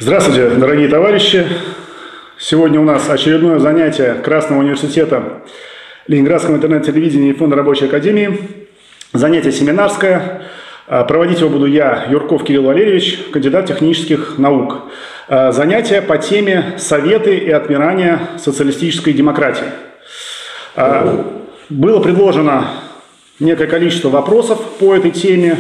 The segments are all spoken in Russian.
Здравствуйте, дорогие товарищи! Сегодня у нас очередное занятие Красного университета Ленинградского интернет-телевидения и Фонда Рабочей Академии. Занятие семинарское. Проводить его буду я, Юрков Кирилл Валерьевич, кандидат технических наук. Занятие по теме «Советы и отмирание социалистической демократии». Было предложено некое количество вопросов по этой теме,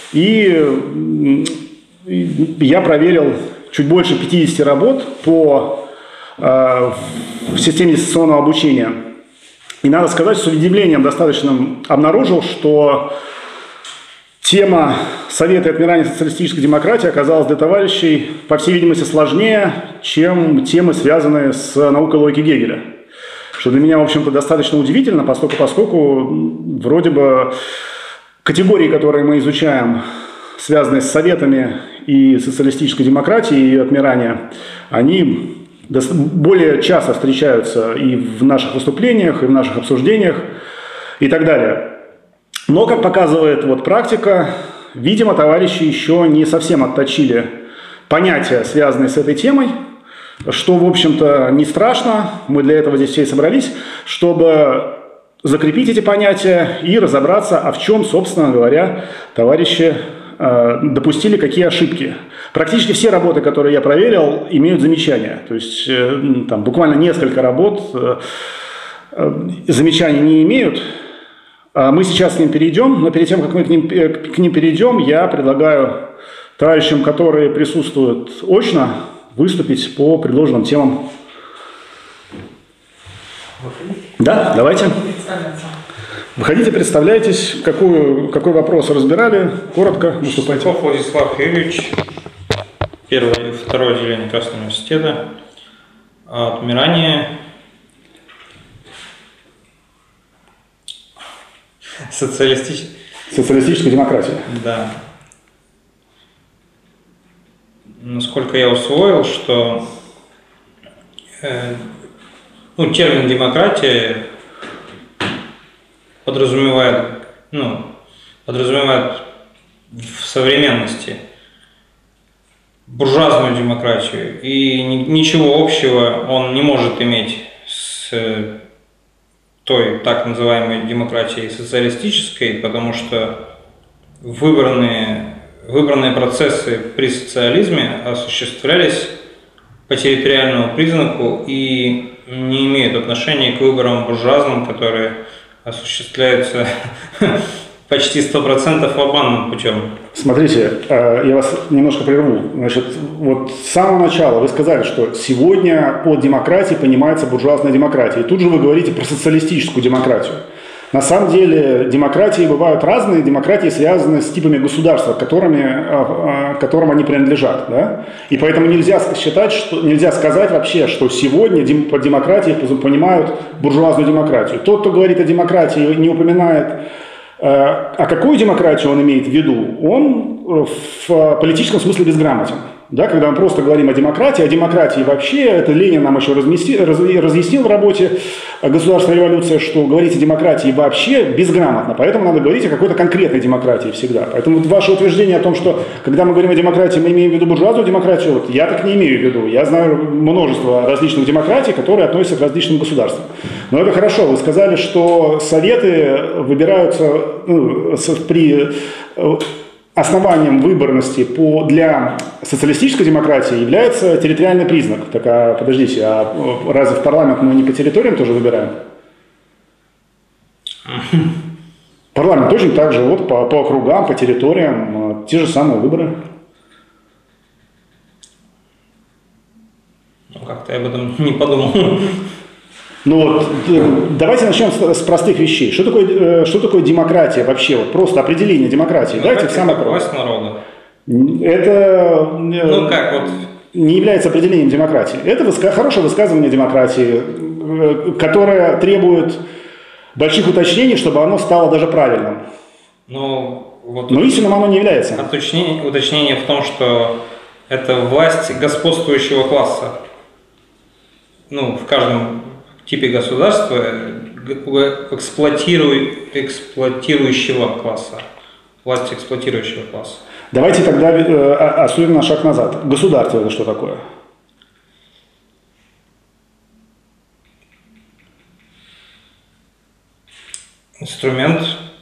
и я проверил чуть больше 50 работ по системе дистанционного обучения. И надо сказать, что с удивлением достаточным обнаружил, что тема «Советы и отмирание социалистической демократии» оказалась для товарищей, по всей видимости, сложнее, чем темы, связанные с наукой логики Гегеля. Что для меня, в общем-то, достаточно удивительно, поскольку вроде бы категории, которые мы изучаем, связанные с советами и социалистической демократией и отмирания, они более часто встречаются и в наших выступлениях, и в наших обсуждениях и так далее. Но, как показывает практика, видимо, товарищи еще не совсем отточили понятия, связанные с этой темой, что, в общем-то, не страшно. Мы для этого здесь все и собрались, чтобы закрепить эти понятия и разобраться, а в чем, собственно говоря, товарищи допустили какие ошибки. Практически все работы, которые я проверил, имеют замечания. То есть там буквально несколько работ замечаний не имеют. Мы сейчас к ним перейдем, но перед тем, как мы к ним перейдем, я предлагаю товарищам, которые присутствуют очно, выступить по предложенным темам. Да, давайте. Выходите, представляйтесь, какой вопрос разбирали, коротко выступайте. Чистяков Владислав Юрьевич, первое и второе отделение Красного университета, отмирание социалистической демократии. Да. Насколько я усвоил, что термин демократия подразумевает в современности буржуазную демократию, и ничего общего он не может иметь с той так называемой демократией социалистической, потому что выбранные процессы при социализме осуществлялись по территориальному признаку и не имеют отношения к выборам буржуазным, которые осуществляются почти 100% обманным путем. Смотрите, я вас немножко прерву. Значит, с самого начала вы сказали, что сегодня под демократией понимается буржуазная демократия. И тут же вы говорите про социалистическую демократию. На самом деле демократии бывают разные. Демократии связаны с типами государства, которым они принадлежат. Да? И поэтому нельзя сказать вообще, что сегодня под демократией понимают буржуазную демократию. Тот, кто говорит о демократии, не упоминает, а какую демократию он имеет в виду, он в политическом смысле безграмотен. Да, когда мы просто говорим о демократии вообще, это Ленин нам еще разъяснил в работе «Государственная революция», что говорить о демократии вообще безграмотно, поэтому надо говорить о какой-то конкретной демократии всегда. Поэтому ваше утверждение о том, что когда мы говорим о демократии, мы имеем в виду буржуазную демократию, я так не имею в виду. Я знаю множество различных демократий, которые относятся к различным государствам. Но это хорошо. Вы сказали, что советы выбираются при... Основанием выборности для социалистической демократии является территориальный признак. Так, подождите, разве в парламент мы не по территориям тоже выбираем? Парламент точно так же, по округам, по территориям, те же самые выборы. Как-то я об этом не подумал. Давайте начнем с простых вещей. Что такое демократия вообще? Просто определение демократии. Давайте самое власть народа. Это не является определением демократии. Это хорошее высказывание демократии, которое требует больших уточнений, чтобы оно стало даже правильным. Но истинным оно не является. Уточнение в том, что это власть господствующего класса. В каждом типе государства эксплуатирующего класса, власть эксплуатирующего класса. Давайте тогда отступим на шаг назад. Государство – это что такое? Инструмент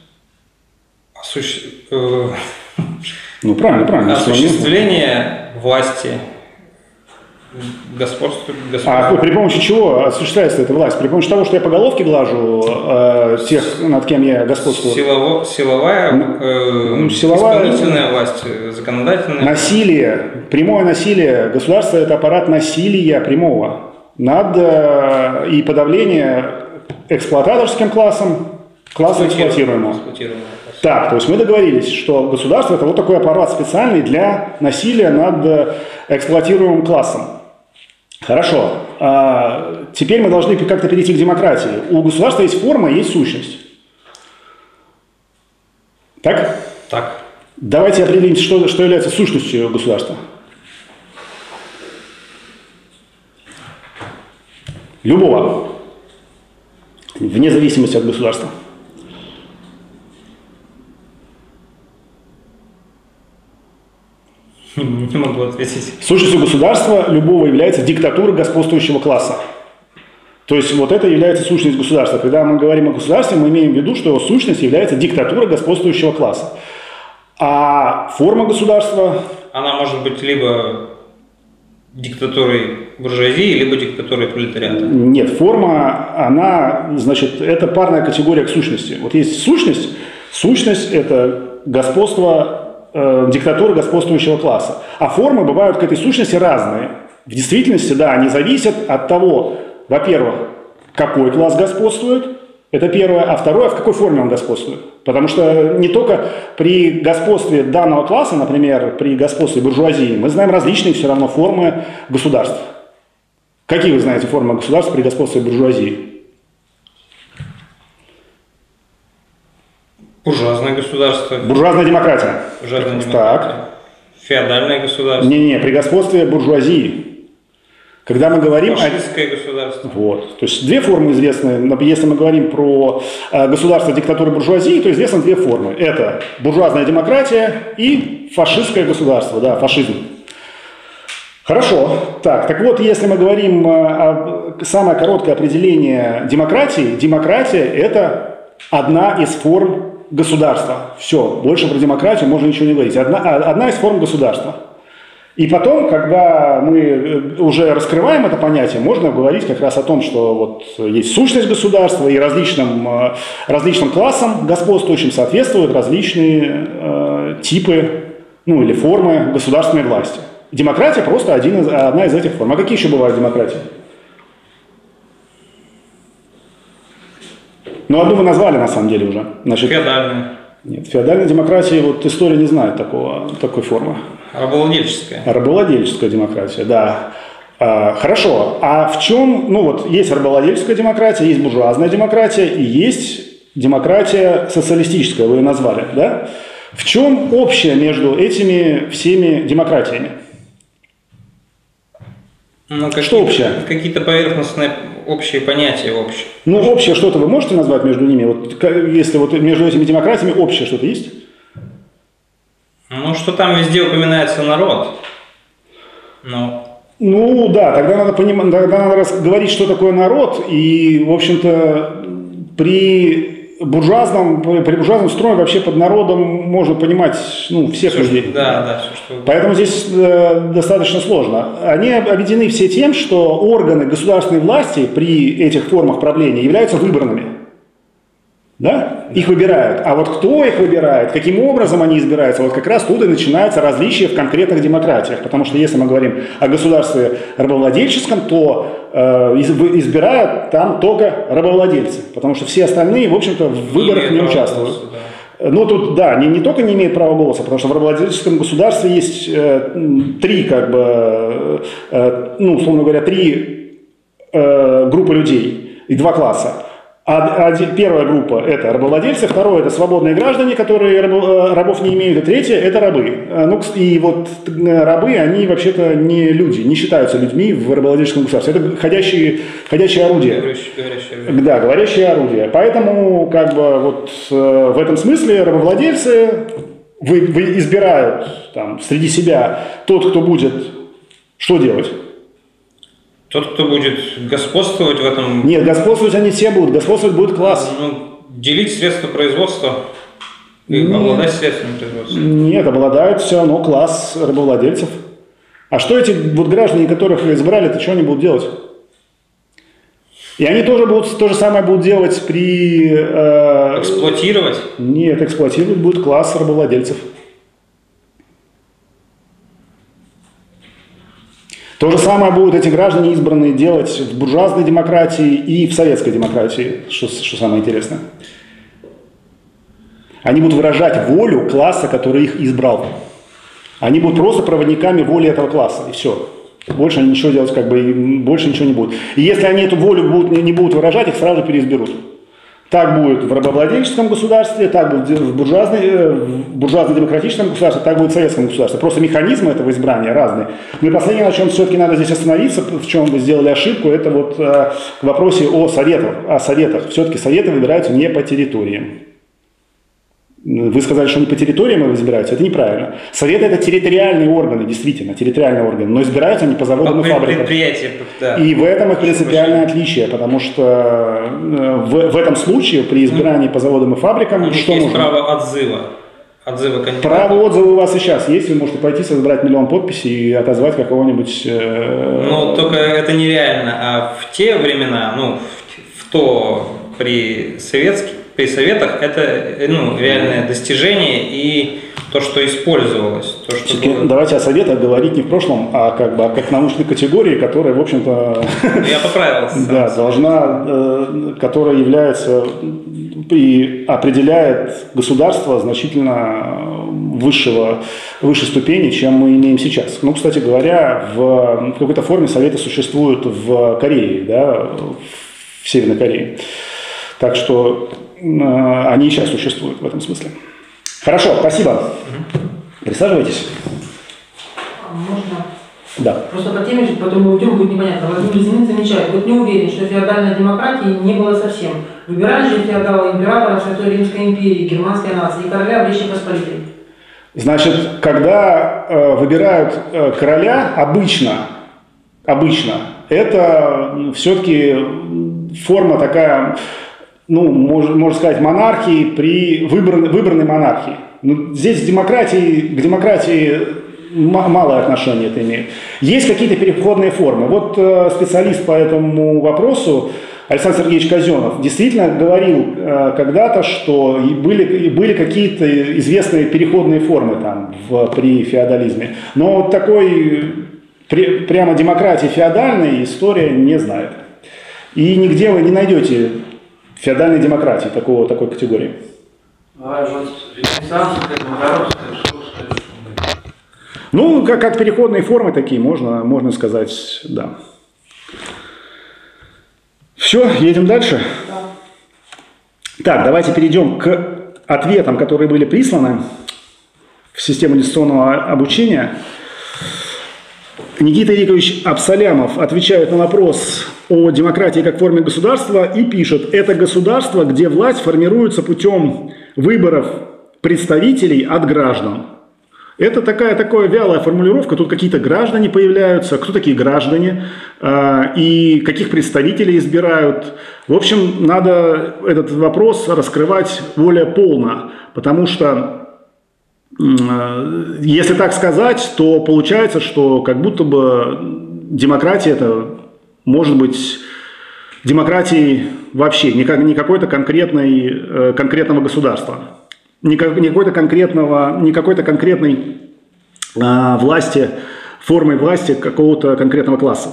осуществления власти, государства. При помощи чего осуществляется эта власть? При помощи того, что я по головке глажу тех, над кем я господствую? Силовая, исполнительная власть, законодательная. Насилие, прямое насилие. Государство – это аппарат насилия прямого и подавление эксплуататорским классом эксплуатируемого. Так, то есть мы договорились, что государство – это вот такой аппарат специальный для насилия над эксплуатируемым классом. Хорошо. Теперь мы должны как-то перейти к демократии. У государства есть форма, есть сущность. Так? Так. Давайте определим, что является сущностью государства. Любого. Вне зависимости от государства. Не могу ответить. Сущностью государства любого является диктатура господствующего класса. То есть вот это является сущность государства. Когда мы говорим о государстве, мы имеем в виду, что его сущность является диктатура господствующего класса. А форма государства... Она может быть либо диктатурой буржуазии, либо диктатурой пролетариата. Нет, форма, это парная категория к сущности. Вот есть сущность. Сущность – это господство, диктатура господствующего класса. А формы бывают к этой сущности разные. В действительности, да, они зависят от того, во-первых, какой класс господствует, это первое, а второе, в какой форме он господствует. Потому что не только при господстве данного класса, например, при господстве буржуазии, мы знаем различные все равно формы государств. Какие вы знаете формы государств при господстве буржуазии? Буржуазное государство. Буржуазная демократия. Буржуазная демократия. Так. Феодальное государство. Не-не, при господстве буржуазии. Когда мы говорим фашистское государство. Вот. То есть две формы известны. Если мы говорим про государство диктатуры буржуазии, то известны две формы. Это буржуазная демократия и фашистское государство. Да, фашизм. Хорошо. Так вот, если мы говорим самое короткое определение демократии, демократия – это одна из форм государства. Все, больше про демократию можно ничего не говорить. Одна из форм государства. И потом, когда мы уже раскрываем это понятие, можно говорить как раз о том, что вот есть сущность государства, и различным классам господствующим соответствуют различные типы, или формы государственной власти. Демократия просто одна из этих форм. А какие еще бывают демократии? Одну мы назвали на самом деле уже. Феодальная. Нет, феодальной демократии история не знает такой формы. Рабовладельческая. Рабовладельческая демократия, да. Хорошо. А в чем, есть рабовладельческая демократия, есть буржуазная демократия и есть демократия социалистическая, вы ее назвали, да? В чем общее между этими всеми демократиями? Что общее? Какие-то поверхностные общие понятия общие. Общее что-то вы можете назвать между ними? Если между этими демократиями общее что-то есть? Что там везде упоминается народ. Да, тогда надо говорить, что такое народ, и, в общем-то, при буржуазном строе вообще под народом можно понимать всех людей. Да, все, что... Поэтому здесь достаточно сложно. Они объединены все тем, что органы государственной власти при этих формах правления являются выборными. Да? Их выбирают. А вот кто их выбирает, каким образом они избираются, вот как раз тут и начинается различие в конкретных демократиях. Потому что если мы говорим о государстве рабовладельческом, то избирают там только рабовладельцы. Потому что все остальные, в общем-то, в выборах не участвуют. Тут, да, не только не имеют права голоса, потому что в рабовладельческом государстве есть три группы людей и два класса. Первая группа – это рабовладельцы, второе – это свободные граждане, которые рабов не имеют, и третье – это рабы. И вот рабы, они вообще-то не люди, не считаются людьми в рабовладельческом государстве. Это ходящие орудия. Да, говорящие орудия. Поэтому в этом смысле рабовладельцы вы избирают там, среди себя тот, кто будет что делать? Тот, кто будет господствовать в этом... Нет, господствовать они все будут, господствовать будет класс. Ну, делить средства производства и обладать средствами производства. Нет, обладают все равно класс рабовладельцев. А что эти вот граждане, которых вы избрали, то что они будут делать? И они тоже будут, то же самое будут делать при... Эксплуатировать? Нет, эксплуатировать будет класс рабовладельцев. То же самое будут эти граждане избранные делать в буржуазной демократии и в советской демократии, что самое интересное. Они будут выражать волю класса, который их избрал. Они будут просто проводниками воли этого класса, и все. Больше они ничего делать, больше ничего не будут. И если они эту волю не будут выражать, их сразу переизберут. Так будет в рабовладельческом государстве, так будет в буржуазно-демократическом государстве, так будет в советском государстве. Просто механизмы этого избрания разные. Ну и последнее, на чем все-таки надо здесь остановиться, в чем вы сделали ошибку, это вот к вопросе о советах. Все-таки советы выбираются не по территориям. Вы сказали, что не по территориям избираются, это неправильно. Советы – это территориальные органы, действительно, территориальные органы, но избираются они по заводам и фабрикам. Предприятия, да. И в этом их принципиальное отличие, потому что в этом случае при избирании по заводам и фабрикам что есть нужно? право отзыва кандидата. Право отзыва у вас и сейчас есть, вы можете пойти собрать 1 000 000 подписей и отозвать какого-нибудь... Ну, только это нереально. А в те времена, при советах это реальное достижение и то, что использовалось. Давайте о советах говорить не в прошлом, а как научной категории, которая, в общем-то, я поправился. Да, которая является и определяет государство значительно высшей ступени, чем мы имеем сейчас. Ну, кстати говоря, в какой-то форме советы существуют в Корее, да, в Северной Корее. Так что они сейчас существуют в этом смысле. Хорошо, спасибо. Присаживайтесь. Можно? Да. Просто по теме, потом мы уйдем, будет непонятно. Владимир Зенин замечает, вот не уверен, что феодальной демократии не было совсем. Выбирали же феодала императора Святой Римской империи, германской нации и короля в Речи Посполитой. Значит, когда выбирают короля, обычно это все-таки форма такая, можно сказать, монархии при выборной монархии. Но здесь к демократии малое отношение это имеет. Есть какие-то переходные формы. Вот специалист по этому вопросу Александр Сергеевич Казенов действительно говорил когда-то, что были какие-то известные переходные формы при феодализме. Но вот такой прямо демократии феодальной история не знает. И нигде вы не найдете феодальной демократии такой категории. Как переходные формы такие, можно сказать, да. Все, едем дальше? Да. Так, давайте перейдем к ответам, которые были присланы в систему дистанционного обучения. Никита Ирикович Абсалямов отвечает на вопрос о демократии как форме государства и пишет: это государство, где власть формируется путем выборов представителей от граждан. Это такая вялая формулировка, тут какие-то граждане появляются, кто такие граждане и каких представителей избирают. В общем, надо этот вопрос раскрывать более полно, потому что если так сказать, то получается, что как будто бы демократия это может быть демократией вообще, не какой-то конкретного государства, не какой-то конкретной власти, формой власти какого-то конкретного класса.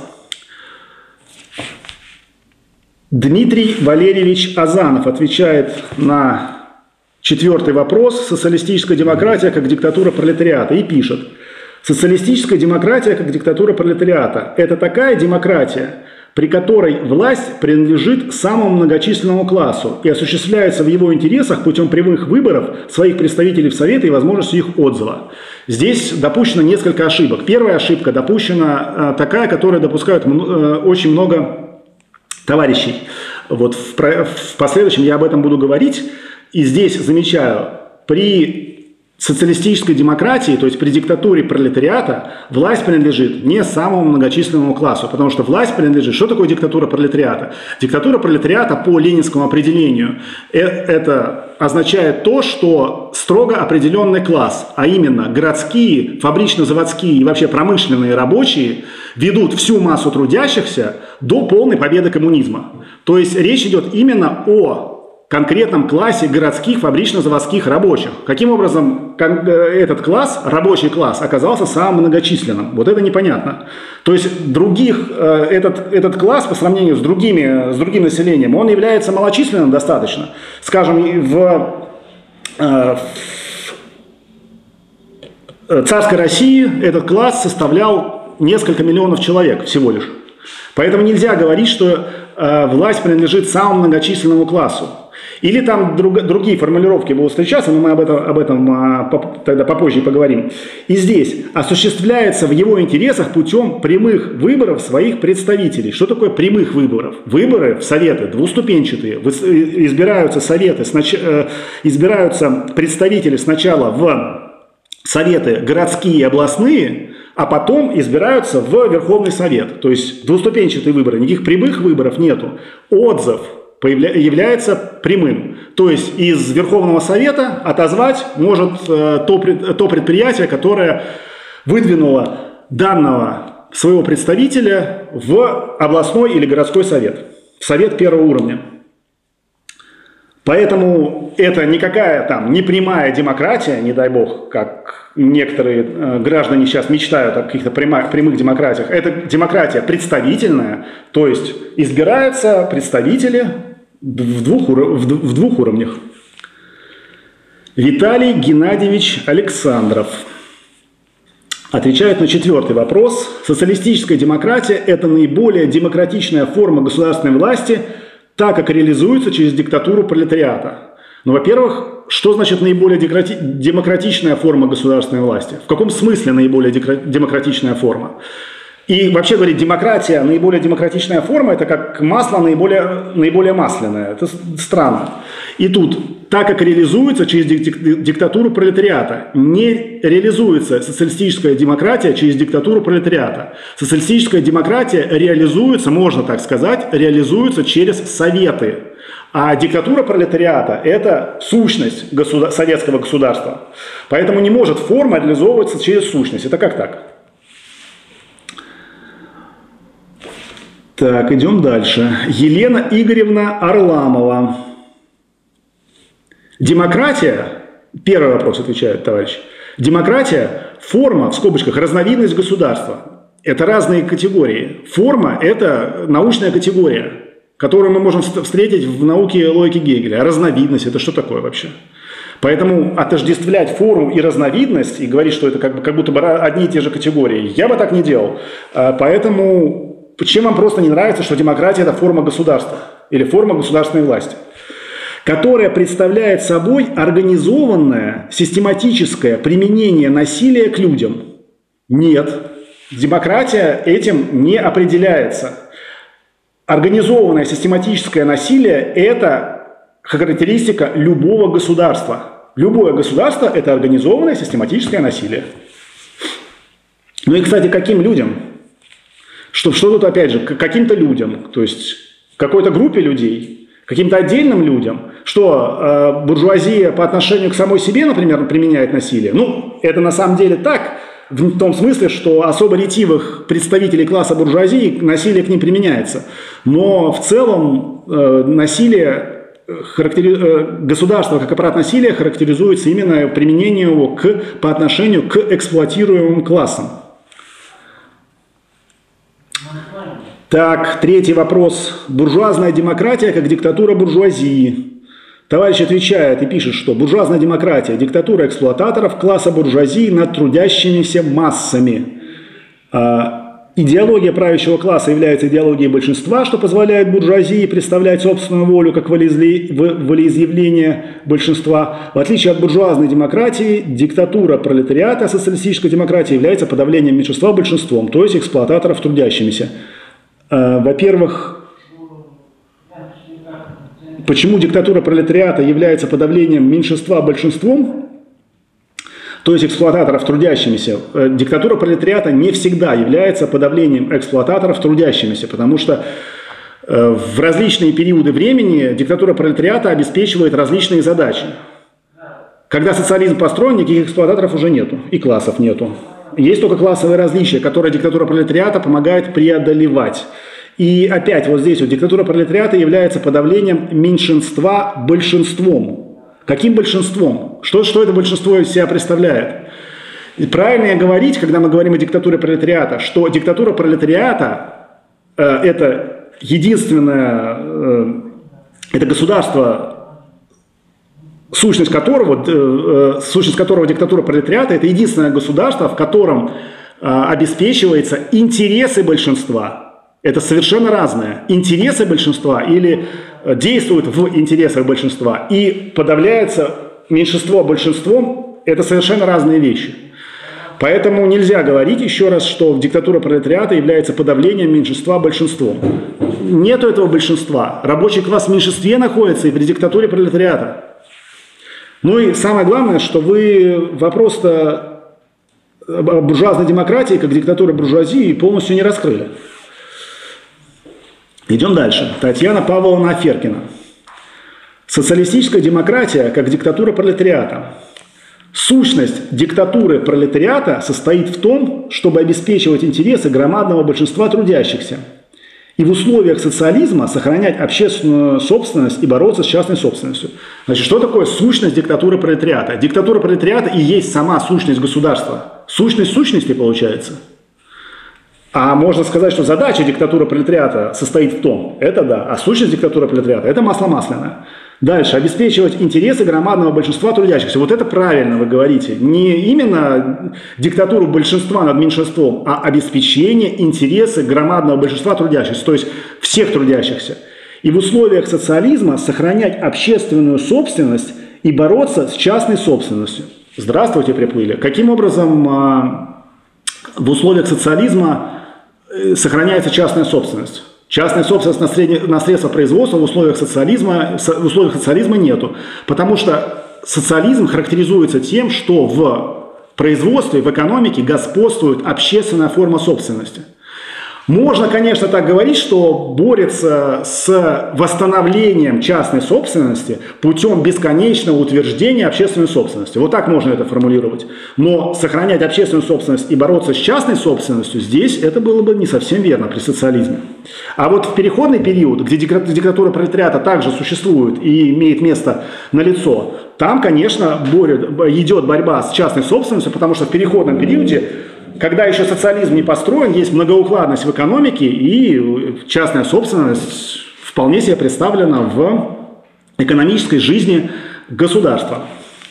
Дмитрий Валерьевич Азанов отвечает на 4-й вопрос: социалистическая демократия как диктатура пролетариата, и пишет: социалистическая демократия как диктатура пролетариата – это такая демократия, при которой власть принадлежит самому многочисленному классу и осуществляется в его интересах путем прямых выборов своих представителей в Советы и возможностью их отзыва. Здесь допущено несколько ошибок. Первая ошибка допущена такая, которая допускают очень много товарищей. Вот в последующем я об этом буду говорить. И здесь замечаю, при социалистической демократии, то есть при диктатуре пролетариата, власть принадлежит не самому многочисленному классу, потому что власть принадлежит... Что такое диктатура пролетариата? Диктатура пролетариата по ленинскому определению это означает то, что строго определенный класс, а именно городские, фабрично-заводские и вообще промышленные рабочие ведут всю массу трудящихся до полной победы коммунизма. То есть речь идет именно о конкретном классе городских фабрично-заводских рабочих. Каким образом этот класс, рабочий класс, оказался самым многочисленным? Вот это непонятно. То есть этот класс по сравнению с другим населением, он является малочисленным достаточно. Скажем, в царской России этот класс составлял несколько миллионов человек всего лишь. Поэтому нельзя говорить, что власть принадлежит самому многочисленному классу. Или там другие формулировки будут встречаться, но мы об этом тогда попозже поговорим. И здесь осуществляется в его интересах путем прямых выборов своих представителей. Что такое прямых выборов? Выборы в советы двуступенчатые. Избираются представители сначала в советы городские и областные, а потом избираются в Верховный Совет. То есть двуступенчатые выборы, никаких прямых выборов нету. Отзыв является прямым. То есть из Верховного Совета отозвать может то предприятие, которое выдвинуло данного своего представителя в областной или городской совет. В совет первого уровня. Поэтому это никакая там не прямая демократия, не дай бог, как некоторые граждане сейчас мечтают о каких-то прямых демократиях. Это демократия представительная, то есть избираются представители в двух уровнях. Виталий Геннадьевич Александров отвечает на 4-й вопрос. Социалистическая демократия – это наиболее демократичная форма государственной власти, так как реализуется через диктатуру пролетариата. Ну, во-первых, что значит наиболее демократичная форма государственной власти? В каком смысле наиболее демократичная форма? И вообще говорить, демократия, наиболее демократичная форма, это как масло наиболее масляное. Это странно. И тут, так как реализуется через диктатуру пролетариата, не реализуется социалистическая демократия через диктатуру пролетариата. Социалистическая демократия реализуется, можно так сказать, реализуется через советы. А диктатура пролетариата – это сущность советского государства. Поэтому не может форма реализовываться через сущность. Это как так? Так, идем дальше. Елена Игоревна Орламова. Демократия, первый вопрос отвечает товарищ. Демократия – форма, в скобочках, разновидность государства. Это разные категории. Форма – это научная категория, которую мы можем встретить в науке логики Гегеля. А разновидность – это что такое вообще? Поэтому отождествлять форму и разновидность и говорить, что это как будто бы одни и те же категории, я бы так не делал. Поэтому чем вам просто не нравится, что демократия – это форма государства или форма государственной власти, которая представляет собой организованное, систематическое применение насилия к людям? Нет, демократия этим не определяется. Организованное систематическое насилие – это характеристика любого государства. Любое государство – это организованное систематическое насилие. Ну и, кстати, каким людям? Что тут, опять же, каким-то людям, то есть какой-то группе людей, каким-то отдельным людям, что буржуазия по отношению к самой себе, например, применяет насилие. Ну, это на самом деле так, в том смысле, что особо ретивых представителей класса буржуазии насилие к ним применяется. Но в целом насилие, государство как аппарат насилия характеризуется именно применением его по отношению к эксплуатируемым классам. Так, 3-й вопрос. Буржуазная демократия как диктатура буржуазии. Товарищ отвечает и пишет, что буржуазная демократия – диктатура эксплуататоров класса буржуазии над трудящимися массами. Идеология правящего класса является идеологией большинства, что позволяет буржуазии представлять собственную волю как волеизъявление большинства. В отличие от буржуазной демократии, диктатура пролетариата, социалистическая демократия является подавлением меньшинства большинством, то есть эксплуататоров трудящимися. Во-первых, почему диктатура пролетариата является подавлением меньшинства большинством? то есть эксплуататоров трудящимися. Диктатура пролетариата не всегда является подавлением эксплуататоров трудящимися, потому что в различные периоды времени диктатура пролетариата обеспечивает различные задачи. Когда социализм построен, никаких эксплуататоров уже нету, и классов нету. Есть только классовые различия, которые диктатура пролетариата помогает преодолевать. И опять вот здесь вот диктатура пролетариата является подавлением меньшинства большинством. Каким большинством? Что это большинство из себя представляет? И правильно говорить, когда мы говорим о диктатуре пролетариата, что диктатура пролетариата это единственное, это государство, сущность которого диктатура пролетариата, это единственное государство, в котором обеспечиваются интересы большинства. Это совершенно разное. Интересы большинства или действуют в интересах большинства и подавляется меньшинство большинством. Это совершенно разные вещи. Поэтому нельзя говорить еще раз, что диктатура пролетариата является подавлением меньшинства большинством. Нету этого большинства. Рабочий класс в меньшинстве находится и при диктатуре пролетариата. Ну и самое главное, что вы вопрос-то о буржуазной демократии, как диктатуре буржуазии, полностью не раскрыли. Идем дальше. Татьяна Павловна Аферкина. Социалистическая демократия как диктатура пролетариата. Сущность диктатуры пролетариата состоит в том, чтобы обеспечивать интересы громадного большинства трудящихся и в условиях социализма сохранять общественную собственность и бороться с частной собственностью. Значит, что такое сущность диктатуры пролетариата? Диктатура пролетариата и есть сама сущность государства. Сущность сущности получается. А можно сказать, что задача диктатуры пролетариата состоит в том, это да, а сущность диктатуры пролетариата – это масло масляное. Дальше, обеспечивать интересы громадного большинства трудящихся. Вот это правильно вы говорите. Не именно диктатуру большинства над меньшинством, а обеспечение интересы громадного большинства трудящихся, то есть всех трудящихся. И в условиях социализма сохранять общественную собственность и бороться с частной собственностью. Здравствуйте, приплыли. Каким образом в условиях социализма сохраняется частная собственность? Частная собственность на средства производства в условиях социализма нету. Потому что социализм характеризуется тем, что в производстве, в экономике господствует общественная форма собственности. Можно, конечно, так говорить, что борется с восстановлением частной собственности путем бесконечного утверждения общественной собственности. Вот так можно это формулировать. Но сохранять общественную собственность и бороться с частной собственностью, здесь это было бы не совсем верно при социализме. А вот в переходный период, где диктатура пролетариата также существует и имеет место налицо, там, конечно, идет борьба с частной собственностью, потому что в переходном периоде, когда еще социализм не построен, есть многоукладность в экономике, и частная собственность вполне себе представлена в экономической жизни государства.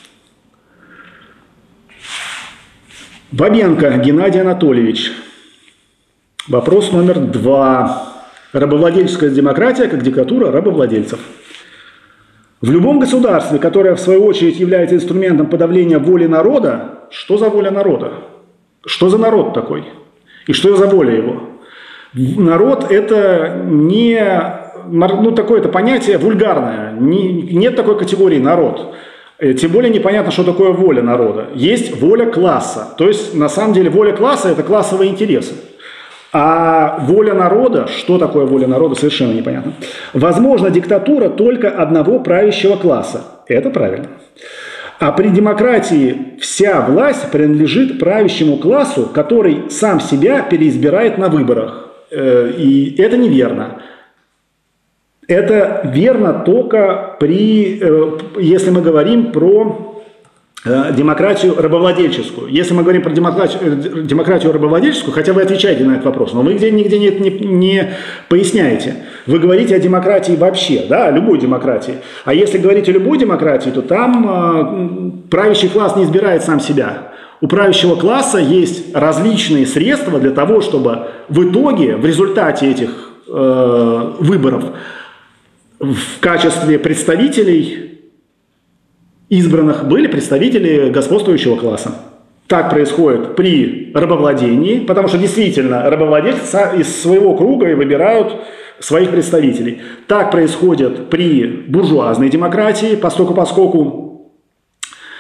Бабенко Геннадий Анатольевич. Вопрос номер 2. Рабовладельческая демократия как диктатура рабовладельцев. В любом государстве, которое в свою очередь является инструментом подавления воли народа, что за воля народа? Что за народ такой? И что за воля его? Народ – это не такое-то понятие вульгарное. Нет такой категории народ. Тем более непонятно, что такое воля народа. Есть воля класса. То есть, на самом деле, воля класса – это классовые интересы. А воля народа, что такое воля народа, совершенно непонятно. Возможно, диктатура только одного правящего класса. Это правильно. А при демократии вся власть принадлежит правящему классу, который сам себя переизбирает на выборах. И это неверно. Это верно только если мы говорим про демократию рабовладельческую. Если мы говорим про демократию рабовладельческую, хотя вы отвечаете на этот вопрос, но вы нигде не поясняете. Вы говорите о демократии вообще, да, о любой демократии. А если говорить о любой демократии, то там правящий класс не избирает сам себя. У правящего класса есть различные средства для того, чтобы в итоге, в результате этих выборов, в качестве представителей избранных были представители господствующего класса. Так происходит при рабовладении, потому что действительно рабовладельцы из своего круга и выбирают своих представителей. Так происходит при буржуазной демократии, поскольку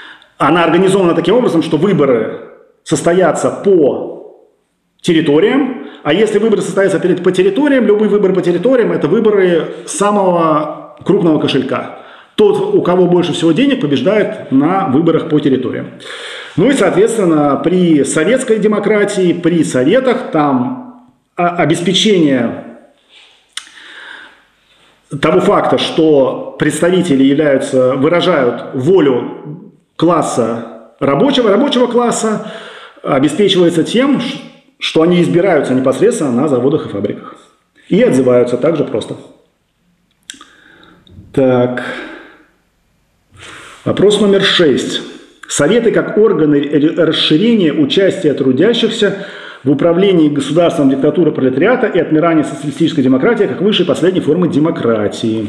она организована таким образом, что выборы состоятся по территориям, а если выборы состоятся по территориям, любые выборы по территориям – это выборы самого крупного кошелька. Тот, у кого больше всего денег, побеждает на выборах по территориям. Ну и, соответственно, при советской демократии, при советах там обеспечение того факта, что представители выражают волю класса рабочего класса, обеспечивается тем, что они избираются непосредственно на заводах и фабриках. И отзываются также просто. Так. Вопрос номер 6. Советы как органы расширения участия трудящихся в управлении государством, диктатуры пролетариата и отмирания социалистической демократии как высшей последней формы демократии.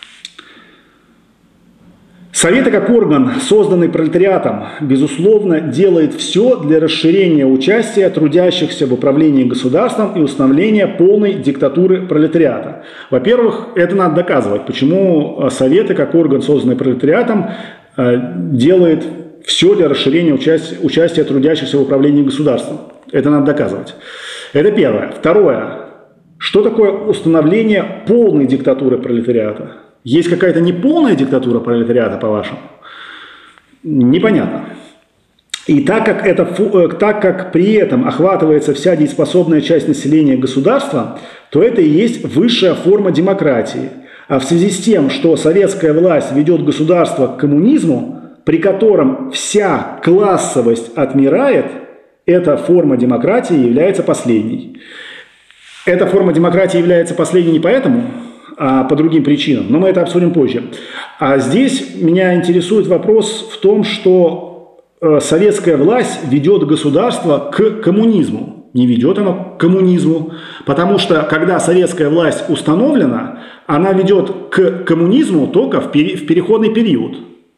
Советы как орган, созданный пролетариатом, безусловно, делает все для расширения участия трудящихся в управлении государством и установления полной диктатуры пролетариата. Во-первых, это надо доказывать, почему Советы как орган, созданный пролетариатом, делает все для расширения участия трудящихся в управлении государством. Это надо доказывать. Это первое. Второе. Что такое установление полной диктатуры пролетариата? Есть какая-то неполная диктатура пролетариата, по-вашему? Непонятно. И так как при этом охватывается вся дееспособная часть населения государства, то это и есть высшая форма демократии. А в связи с тем, что советская власть ведет государство к коммунизму, при котором вся классовость отмирает, эта форма демократии является последней. Эта форма демократии является последней не поэтому, а по другим причинам, но мы это обсудим позже. А здесь меня интересует вопрос в том, что советская власть ведет государство к коммунизму. Не ведет оно к коммунизму, потому что когда советская власть установлена, она ведет к коммунизму только в переходный период.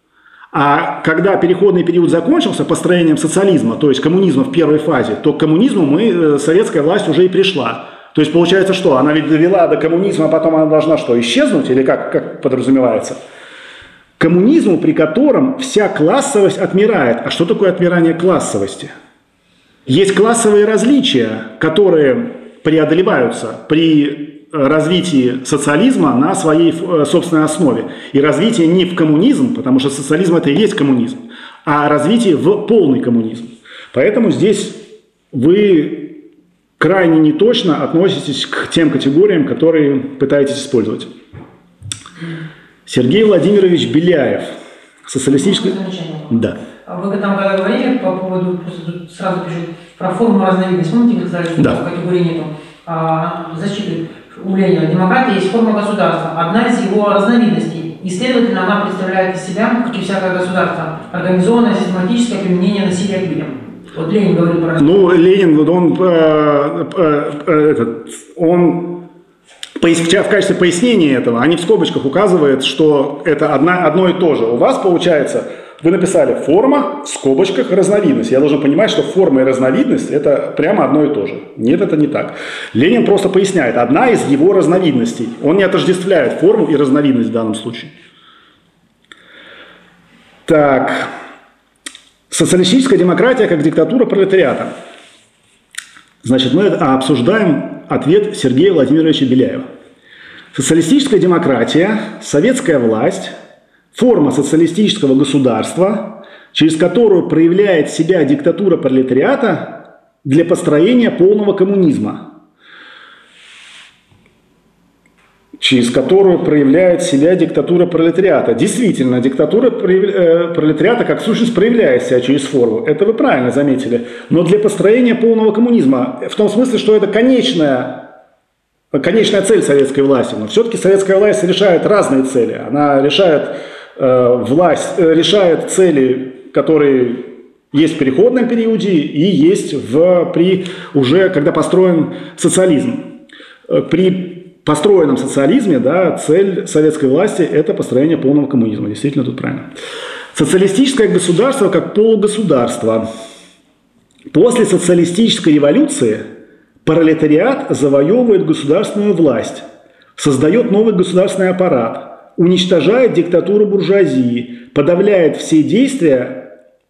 А когда переходный период закончился построением социализма, то есть коммунизма в первой фазе, то к коммунизму советская власть уже и пришла. То есть получается что? Она ведь довела до коммунизма, а потом она должна что, исчезнуть? Или как подразумевается? Коммунизму, при котором вся классовость отмирает. А что такое отмирание классовости? Есть классовые различия, которые преодолеваются при развитии социализма на своей собственной основе. И развитие не в коммунизм, потому что социализм это и есть коммунизм, а развитие в полный коммунизм. Поэтому здесь вы крайне неточно относитесь к тем категориям, которые пытаетесь использовать. Сергей Владимирович Беляев. Социалистическое... Да. Вы там когда говорили по поводу, просто тут сразу пишут, про форму разновидности, помните, вы сказали, что да. категории нету защиты у Ленина. Демократия есть форма государства, одна из его разновидностей. И, следовательно, она представляет из себя, как и всякое государство, организованное систематическое применение насилия к людям. Вот Ленин говорил про... Ну, Ленин, он в качестве пояснения этого, они в скобочках указывают, что это одно и то же. У вас получается, вы написали форма, в скобочках, разновидность. Я должен понимать, что форма и разновидность – это прямо одно и то же. Нет, это не так. Ленин просто поясняет, одна из его разновидностей. Он не отождествляет форму и разновидность в данном случае. Так... Социалистическая демократия как диктатура пролетариата. Значит, мы обсуждаем ответ Сергея Владимировича Беляева. Социалистическая демократия, советская власть, форма социалистического государства, через которую проявляет себя диктатура пролетариата для построения полного коммунизма. Через которую проявляет себя диктатура пролетариата. Действительно, диктатура пролетариата как сущность проявляет себя через форму. Это вы правильно заметили. Но для построения полного коммунизма, в том смысле, что это конечная цель советской власти. Но все-таки советская власть решает разные цели. Она решает цели, которые есть в переходном периоде и есть уже когда построен социализм. При построенном социализме, да, цель советской власти – это построение полного коммунизма. Действительно, тут правильно. Социалистическое государство как полугосударство. После социалистической революции пролетариат завоевывает государственную власть, создает новый государственный аппарат, уничтожает диктатуру буржуазии, подавляет все действия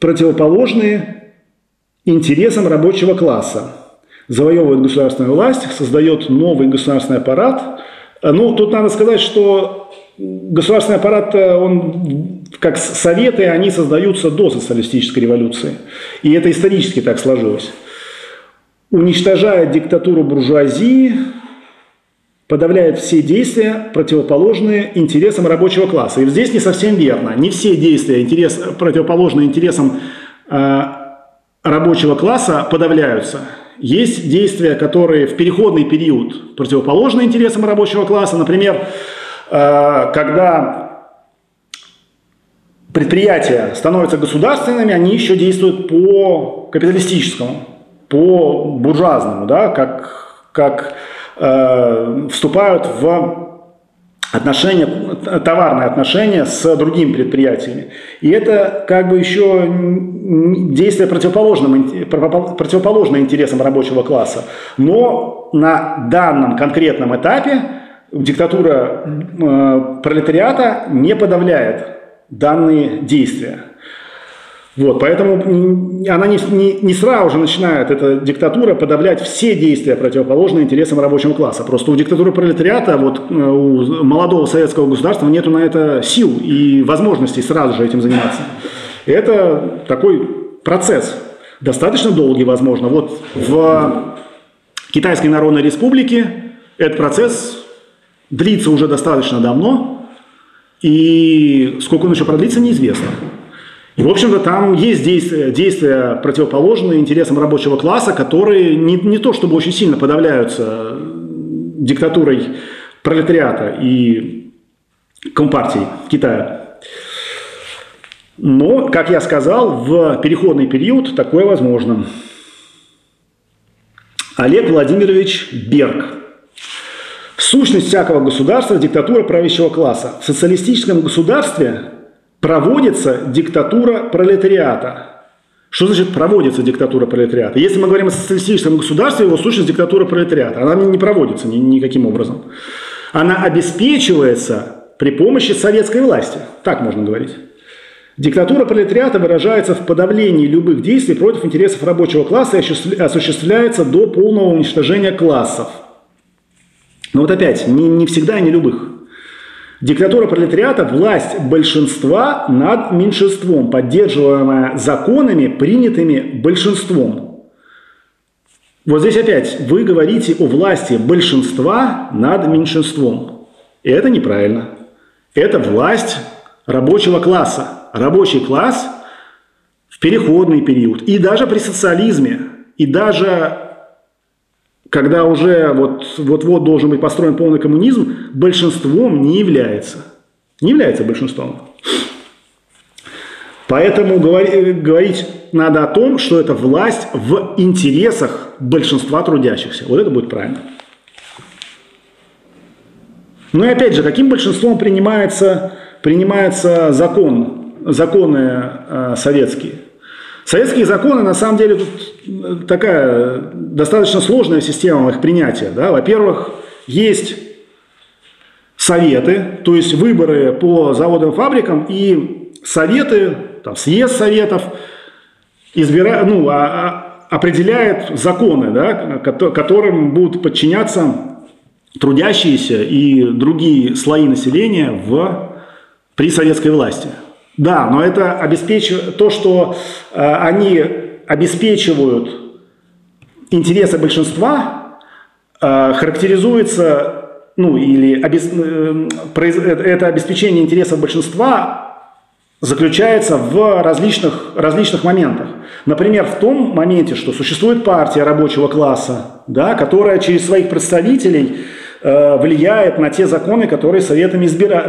противоположные интересам рабочего класса. Завоевывает государственную власть, создает новый государственный аппарат. Ну, тут надо сказать, что государственный аппарат, он, как советы, они создаются до социалистической революции. И это исторически так сложилось. Уничтожает диктатуру буржуазии, подавляет все действия, противоположные интересам рабочего класса. И здесь не совсем верно. Не все действия, противоположные интересам рабочего класса, подавляются. Есть действия, которые в переходный период противоположны интересам рабочего класса. Например, когда предприятия становятся государственными, они еще действуют по капиталистическому, по буржуазному, да, как вступают в отношения, товарные отношения с другими предприятиями. И это как бы еще действие противоположное интересам рабочего класса. Но на данном конкретном этапе диктатура пролетариата не подавляет данные действия. Вот, поэтому она не сразу же начинает, эта диктатура, подавлять все действия, противоположные интересам рабочего класса. Просто у диктатуры пролетариата, вот, у молодого советского государства нету на это сил и возможностей сразу же этим заниматься. Это такой процесс, достаточно долгий, возможно. Вот в Китайской Народной Республике этот процесс длится уже достаточно давно, и сколько он еще продлится, неизвестно. И, в общем-то, там есть действия, противоположные интересам рабочего класса, которые не то чтобы очень сильно подавляются диктатурой пролетариата и компартией Китая. Но, как я сказал, в переходный период такое возможно. Олег Владимирович Берг. Сущность всякого государства – диктатура правящего класса. В социалистическом государстве проводится диктатура пролетариата. Что значит проводится диктатура пролетариата? Если мы говорим о социалистическом государстве, его сущность диктатура пролетариата. Она не проводится никаким образом. Она обеспечивается при помощи советской власти. Так можно говорить. Диктатура пролетариата выражается в подавлении любых действий против интересов рабочего класса и осуществляется до полного уничтожения классов. Но вот опять, не всегда и не любых. Диктатура пролетариата – власть большинства над меньшинством, поддерживаемая законами, принятыми большинством. Вот здесь опять вы говорите о власти большинства над меньшинством. И это неправильно. Это власть рабочего класса. Рабочий класс в переходный период. И даже при социализме, и даже когда уже вот-вот должен быть построен полный коммунизм, большинством не является. Не является большинством. Поэтому говорить надо о том, что это власть в интересах большинства трудящихся. Вот это будет правильно. Ну и опять же, каким большинством принимаются законы советские? Советские законы, на самом деле, тут такая достаточно сложная система их принятия. Да? Во-первых, есть советы, то есть выборы по заводам и фабрикам, и советы, там, съезд советов определяет законы, да, которым будут подчиняться трудящиеся и другие слои населения при советской власти. Да, но это обеспечивает то, что они обеспечивают интересы большинства, характеризуется, это обеспечение интересов большинства заключается в различных моментах. Например, в том моменте, что существует партия рабочего класса, да, которая через своих представителей влияет на те законы, которые советами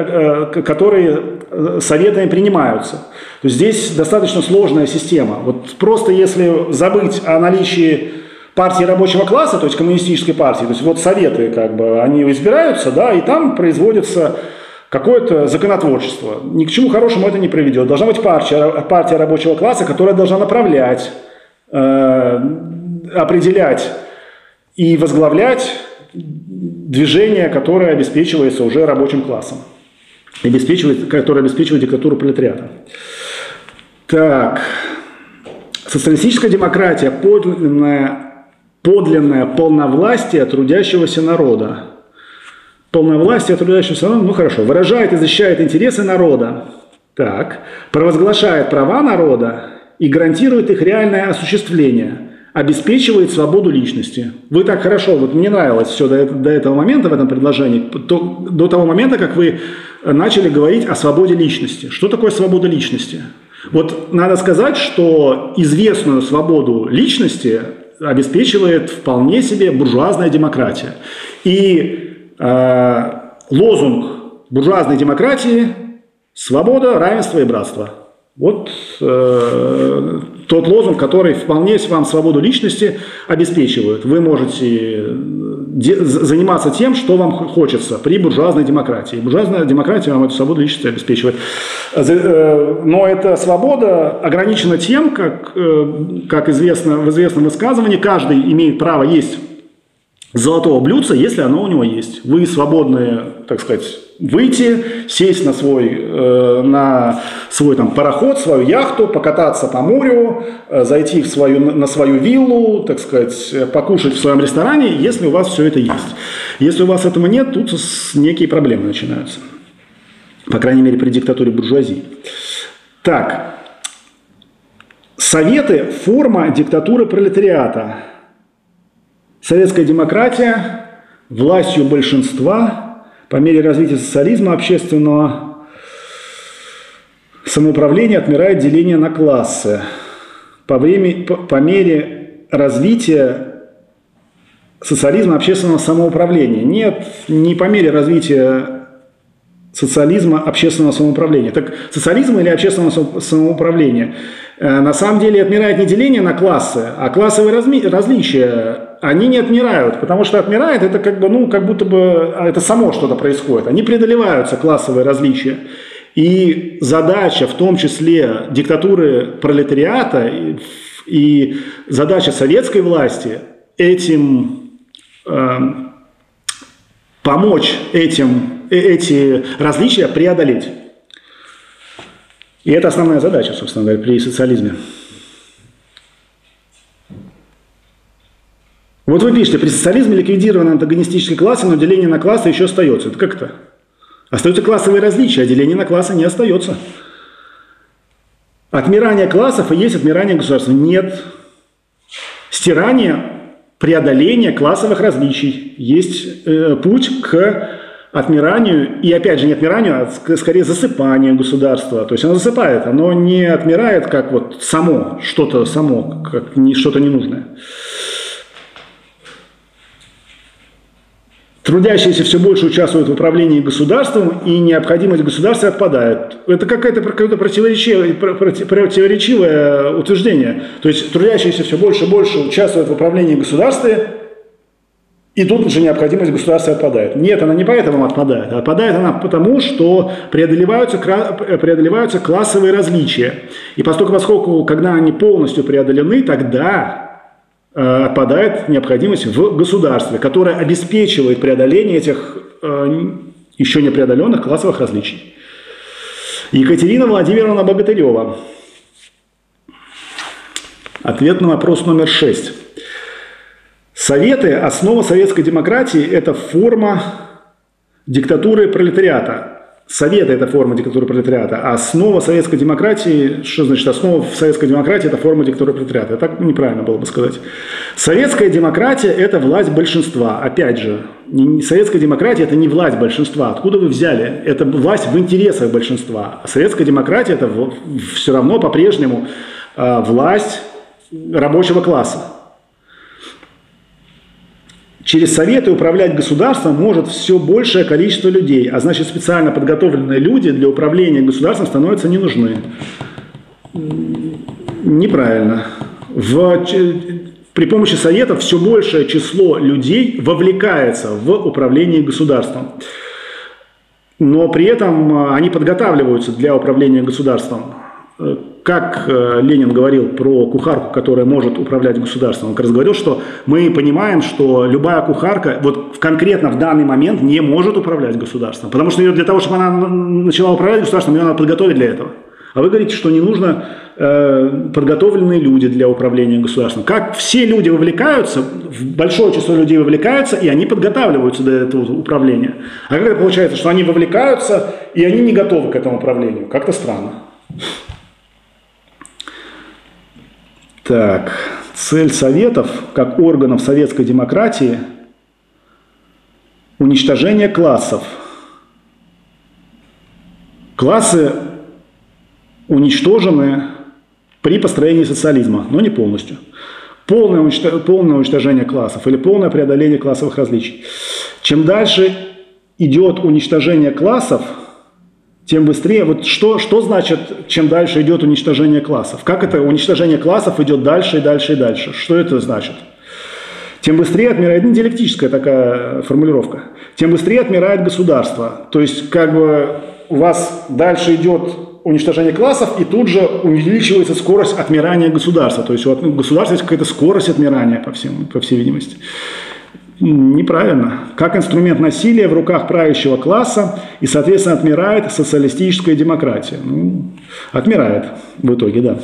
принимаются. То есть здесь достаточно сложная система. Вот просто если забыть о наличии партии рабочего класса, то есть коммунистической партии, то есть вот советы, они избираются, да, и там производится какое-то законотворчество. Ни к чему хорошему это не приведет. Должна быть партия рабочего класса, которая должна направлять, определять и возглавлять движение, которое обеспечивается уже рабочим классом, которое обеспечивает диктатуру пролетариата. Так, Социалистическая демократия – подлинное полновластие трудящегося народа. Полновластие трудящегося народа, ну хорошо, выражает и защищает интересы народа, так, провозглашает права народа и гарантирует их реальное осуществление, обеспечивает свободу личности. Вы так хорошо, вот мне нравилось все до этого момента в этом предложении, до того момента, как вы начали говорить о свободе личности. Что такое свобода личности? Вот надо сказать, что известную свободу личности обеспечивает вполне себе буржуазная демократия. И лозунг буржуазной демократии – свобода, равенство и братство. Вот тот лозунг, который вполне вам свободу личности обеспечивает. Вы можете заниматься тем, что вам хочется при буржуазной демократии. Буржуазная демократия вам эту свободу личности обеспечивает. Но эта свобода ограничена тем, как известно в известном высказывании, каждый имеет право есть золотого блюдца, если оно у него есть. Вы свободны, так сказать, выйти, сесть на свой там, пароход, свою яхту, покататься по морю, зайти на свою виллу, так сказать, покушать в своем ресторане, если у вас все это есть. Если у вас этого нет, тут некие проблемы начинаются. По крайней мере, при диктатуре буржуазии. Так. Советы – форма диктатуры пролетариата. Советская демократия властью большинства по мере развития социализма общественного самоуправления отмирает деление на классы. По мере развития социализма общественного самоуправления. Нет, не по мере развития социализма общественного самоуправления. Так социализм или общественного самоуправления? На самом деле отмирает не деление на классы, а классовые различия. Они не отмирают, потому что отмирает это как будто бы это само что-то происходит. Они преодолеваются, классовые различия. И задача, в том числе диктатуры пролетариата и задача советской власти помочь эти различия преодолеть. И это основная задача, собственно говоря, при социализме. Вот вы пишете, при социализме ликвидированы антагонистические классы, но деление на классы еще остается. Это как это? Остаются классовые различия, а деление на классы не остается. Отмирание классов и есть отмирание государства. Нет. Стирание, преодоление классовых различий. Есть путь к отмиранию, и опять же не отмиранию, а скорее засыпанию государства. То есть оно засыпает, оно не отмирает как вот само, что-то само, как что-то ненужное. Трудящиеся все больше участвуют в управлении государством, и необходимость государства отпадает. Это какое-то противоречивое утверждение. То есть трудящиеся все больше и больше участвуют в управлении государством, и тут же необходимость государства отпадает. Нет, она не поэтому отпадает. Отпадает она потому, что преодолеваются классовые различия. И поскольку когда они полностью преодолены, тогда отпадает необходимость в государстве, которое обеспечивает преодоление этих еще не преодоленных классовых различий. Екатерина Владимировна Богатырева. Ответ на вопрос номер 6. Советы, основа советской демократии – это форма диктатуры пролетариата. Советы – это форма диктатуры пролетариата, а основа советской демократии, что значит основа советской демократии – это форма диктатуры пролетариата. Так неправильно было бы сказать. Советская демократия – это власть большинства. Опять же, советская демократия – это не власть большинства. Откуда вы взяли? Это власть в интересах большинства. А советская демократия – это все равно по-прежнему власть рабочего класса. Через советы управлять государством может все большее количество людей, а значит специально подготовленные люди для управления государством становятся не нужны. Неправильно. При помощи советов все большее число людей вовлекается в управление государством. Но при этом они подготавливаются для управления государством. Как Ленин говорил про кухарку, которая может управлять государством, он как раз говорил, что мы понимаем, что любая кухарка вот конкретно в данный момент не может управлять государством, потому что для того, чтобы она начала управлять государством, ее надо подготовить для этого. А вы говорите, что не нужно подготовленные люди для управления государством. Как все люди вовлекаются, большое число людей вовлекаются, и они подготавливаются до этого управления. А как это получается, что они вовлекаются, и они не готовы к этому управлению? Как-то странно. Так, цель советов, как органов советской демократии – уничтожение классов. Классы уничтожены при построении социализма, но не полностью. Полное уничтожение классов или полное преодоление классовых различий. Чем дальше идет уничтожение классов, тем быстрее. Вот что значит, чем дальше идет уничтожение классов? Как это уничтожение классов идет дальше и дальше и дальше? Что это значит? Тем быстрее отмирает, диалектическая такая формулировка, тем быстрее отмирает государство. То есть, как бы у вас дальше идет уничтожение классов, и тут же увеличивается скорость отмирания государства. То есть у государства есть какая-то скорость отмирания, по всей видимости. Неправильно. Как инструмент насилия в руках правящего класса, и, соответственно, отмирает социалистическая демократия. Отмирает в итоге, да.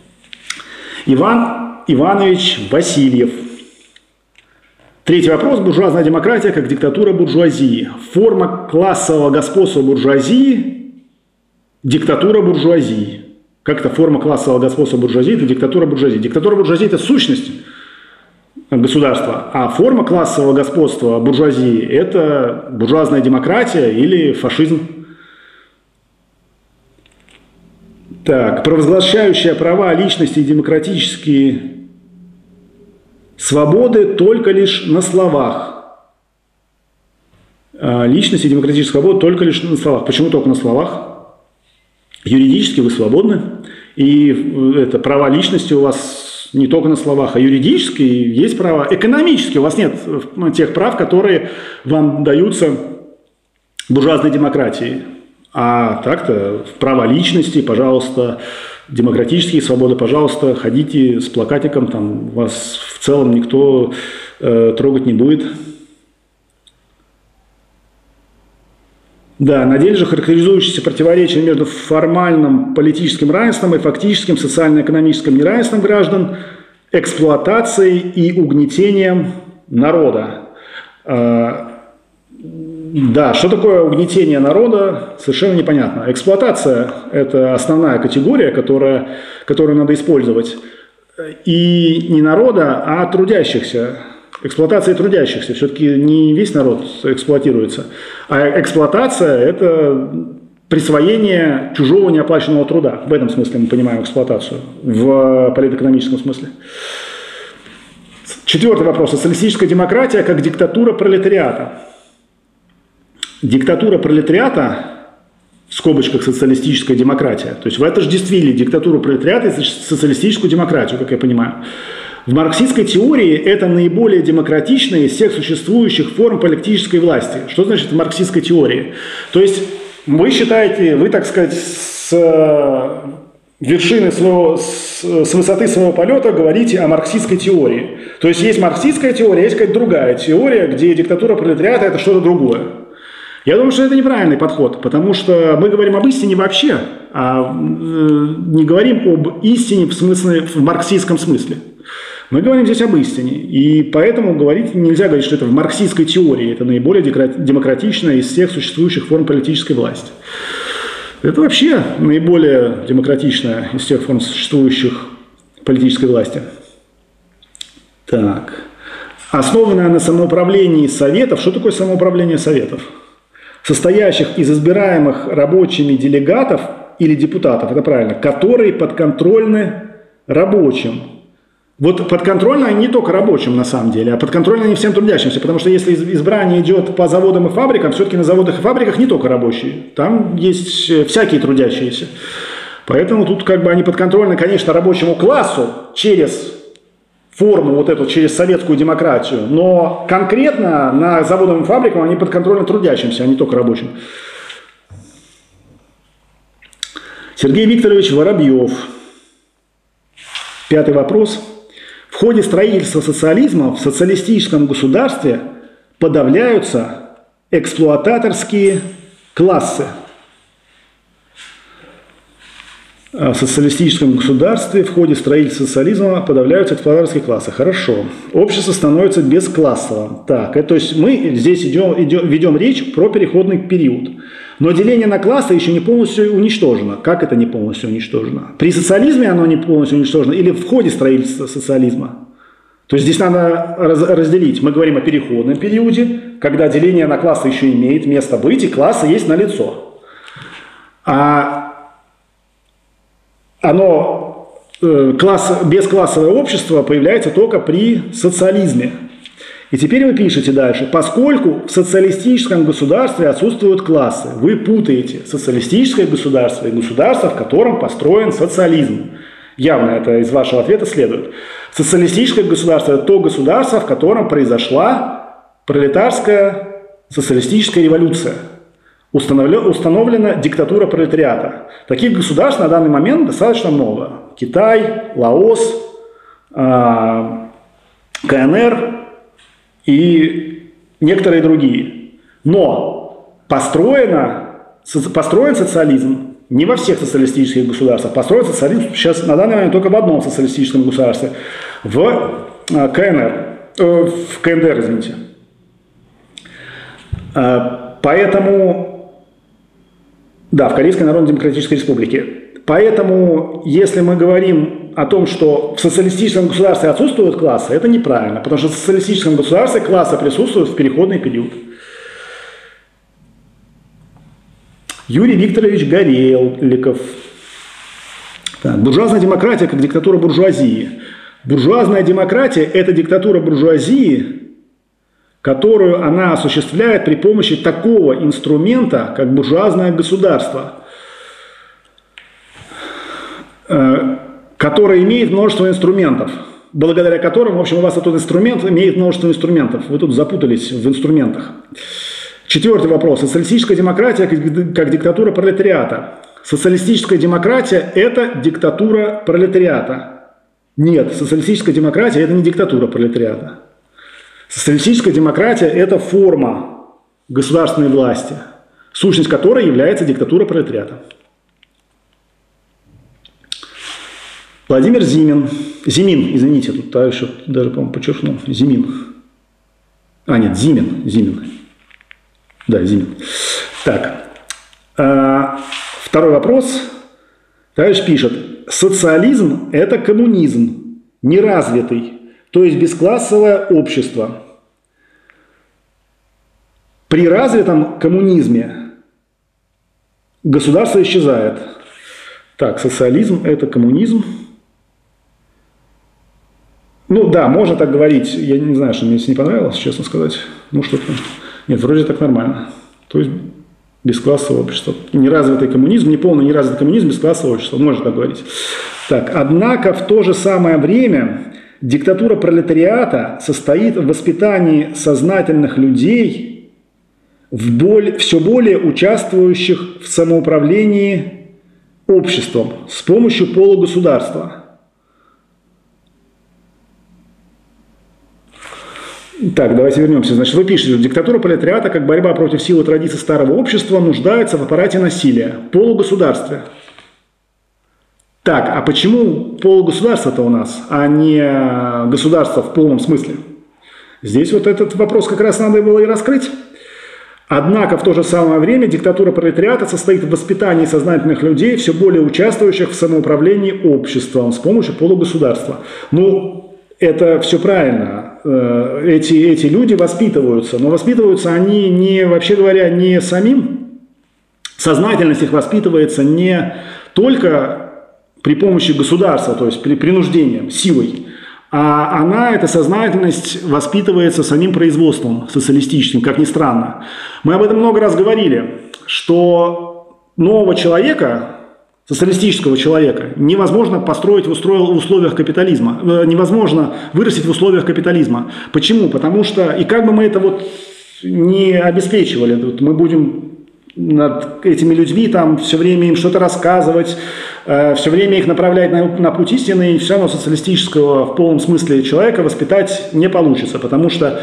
Иван Иванович Васильев. Третий вопрос. Буржуазная демократия как диктатура буржуазии. Форма классового господства буржуазии – диктатура буржуазии. Как это форма классового господства буржуазии – это диктатура буржуазии. Диктатура буржуазии – это сущность государства, а форма классового господства буржуазии – это буржуазная демократия или фашизм. Так, провозглашающая права личности и демократические свободы только лишь на словах. Личность и демократические свободы только лишь на словах. Почему только на словах? Юридически вы свободны, и это права личности у вас не только на словах, а юридически есть права. Экономически у вас нет тех прав, которые вам даются буржуазной демократией. А так-то права личности, пожалуйста, демократические свободы, пожалуйста, ходите с плакатиком, там вас в целом никто трогать не будет. Да, на деле же характеризующиеся противоречия между формальным политическим равенством и фактическим социально-экономическим неравенством граждан, эксплуатацией и угнетением народа. Да, что такое угнетение народа, совершенно непонятно. Эксплуатация – это основная категория, которую надо использовать. И не народа, а трудящихся. Эксплуатация трудящихся. Все-таки не весь народ эксплуатируется. А эксплуатация – это присвоение чужого неоплаченного труда. В этом смысле мы понимаем эксплуатацию. В политэкономическом смысле. Четвертый вопрос. Социалистическая демократия как диктатура пролетариата. Диктатура пролетариата, в скобочках социалистическая демократия, то есть вы отождествили диктатуру пролетариата и социалистическую демократию, как я понимаю. В марксистской теории это наиболее демократичная из всех существующих форм политической власти. Что значит в марксистской теории? То есть вы считаете, вы, так сказать, с вершины своего, с высоты своего полета говорите о марксистской теории. То есть есть марксистская теория, есть какая-то другая теория, где диктатура пролетариата – это что-то другое. Я думаю, что это неправильный подход, потому что мы говорим об истине вообще, а не говорим об истине в марксистском смысле. Мы говорим здесь об истине, и поэтому нельзя говорить, что это в марксистской теории, это наиболее демократичная из всех существующих форм политической власти. Это вообще наиболее демократичная из всех форм существующих политической власти. Так. Основанная на самоуправлении советов. Что такое самоуправление советов? Состоящих из избираемых рабочими делегатов или депутатов, это правильно, которые подконтрольны рабочим. Вот подконтрольны они не только рабочим на самом деле, а подконтрольны они всем трудящимся, потому что если избрание идет по заводам и фабрикам, все-таки на заводах и фабриках не только рабочие, там есть всякие трудящиеся. Поэтому тут как бы они подконтрольны, конечно, рабочему классу через форму вот эту, через советскую демократию, но конкретно на заводах и фабриках они подконтрольны трудящимся, а не только рабочим. Сергей Викторович Воробьев. Пятый вопрос. В ходе строительства социализма в социалистическом государстве подавляются эксплуататорские классы. В социалистическом государстве в ходе строительства социализма подавляются эксплуататорские классы. Хорошо. Общество становится бесклассовым. Так, то есть мы здесь ведем речь про переходный период. Но деление на классы еще не полностью уничтожено. Как это не полностью уничтожено? При социализме оно не полностью уничтожено или в ходе строительства социализма? То есть здесь надо разделить. Мы говорим о переходном периоде, когда деление на классы еще имеет место быть, и классы есть налицо. Бесклассовое общество появляется только при социализме. И теперь вы пишете дальше. Поскольку в социалистическом государстве отсутствуют классы, вы путаете социалистическое государство и государство, в котором построен социализм. Явно это из вашего ответа следует. Социалистическое государство – это то государство, в котором произошла пролетарская социалистическая революция. Установлена диктатура пролетариата. Таких государств на данный момент достаточно много. Китай, Лаос, КНР и некоторые другие. Но построен социализм не во всех социалистических государствах. Построен социализм сейчас на данный момент только в одном социалистическом государстве. В КНДР, извините. Поэтому, да, в Корейской Народно-Демократической Республике. Поэтому, если мы говорим о том, что в социалистическом государстве отсутствуют классы, это неправильно, потому что в социалистическом государстве классы присутствуют в переходный период. Юрий Викторович Гореликов. Так, буржуазная демократия как диктатура буржуазии. Буржуазная демократия – это диктатура буржуазии, которую она осуществляет при помощи такого инструмента, как буржуазное государство, которое имеет множество инструментов, благодаря которым, в общем, у вас этот инструмент имеет множество инструментов. Вы тут запутались в инструментах. Четвертый вопрос. Социалистическая демократия как диктатура пролетариата. Социалистическая демократия – это диктатура пролетариата. Нет, социалистическая демократия – это не диктатура пролетариата. Социалистическая демократия – это форма государственной власти, сущность которой является диктатура пролетариата. Владимир Зимин, извините, тут еще даже, по-моему, подчеркнул, Зимин. Зимин. Да, Зимин. Так, второй вопрос. Товарищ пишет, социализм – это коммунизм, неразвитый, то есть бесклассовое общество. При развитом коммунизме государство исчезает. Так, социализм – это коммунизм. Ну да, можно так говорить. Я не знаю, что мне здесь не понравилось, честно сказать. Ну что-то... Нет, вроде так нормально. То есть бесклассовое общество. Неразвитый коммунизм, неполный неразвитый коммунизм, бесклассовое общество. Можно так говорить. Так, однако в то же самое время диктатура пролетариата состоит в воспитании сознательных людей, все более участвующих в самоуправлении обществом с помощью полугосударства. Так, давайте вернемся. Значит, вы пишете, что диктатура пролетариата, как борьба против силы традиций старого общества, нуждается в аппарате насилия, полугосударстве. Так, а почему полугосударство-то у нас, а не государство в полном смысле? Здесь вот этот вопрос как раз надо было и раскрыть. Однако в то же самое время диктатура пролетариата состоит в воспитании сознательных людей, все более участвующих в самоуправлении обществом с помощью полугосударства. Ну, это все правильно. Эти люди воспитываются, но воспитываются они, вообще говоря, не самим. Сознательность их воспитывается не только при помощи государства, то есть принуждением, силой, а эта сознательность воспитывается самим производством социалистическим, как ни странно. Мы об этом много раз говорили, что нового человека, социалистического человека, невозможно построить в условиях капитализма, невозможно вырастить в условиях капитализма. Почему? Потому что, и как бы мы это вот не обеспечивали, мы будем над этими людьми там все время им что-то рассказывать, все время их направлять на путь истины, и все равно социалистического в полном смысле человека воспитать не получится, потому что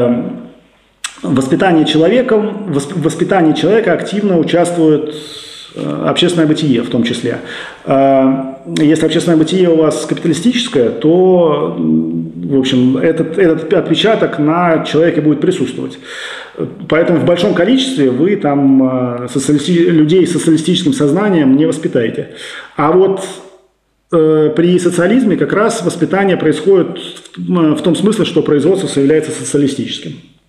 в воспитании человека активно участвуют общественное бытие в том числе. Если общественное бытие у вас капиталистическое, то, в общем, этот отпечаток на человеке будет присутствовать. Поэтому в большом количестве вы там людей с социалистическим сознанием не воспитаете. А вот при социализме как раз воспитание происходит в том смысле, что производство является социалистическим.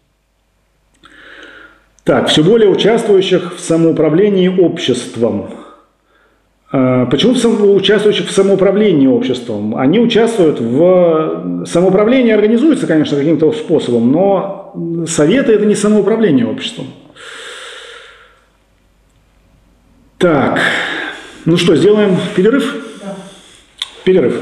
Так, все более участвующих в самоуправлении обществом. Почему участвующих в самоуправлении обществом? Они участвуют в самоуправлении, организуются, конечно, каким-то способом, но советы – это не самоуправление обществом. Так, ну что, сделаем перерыв? Да. Перерыв.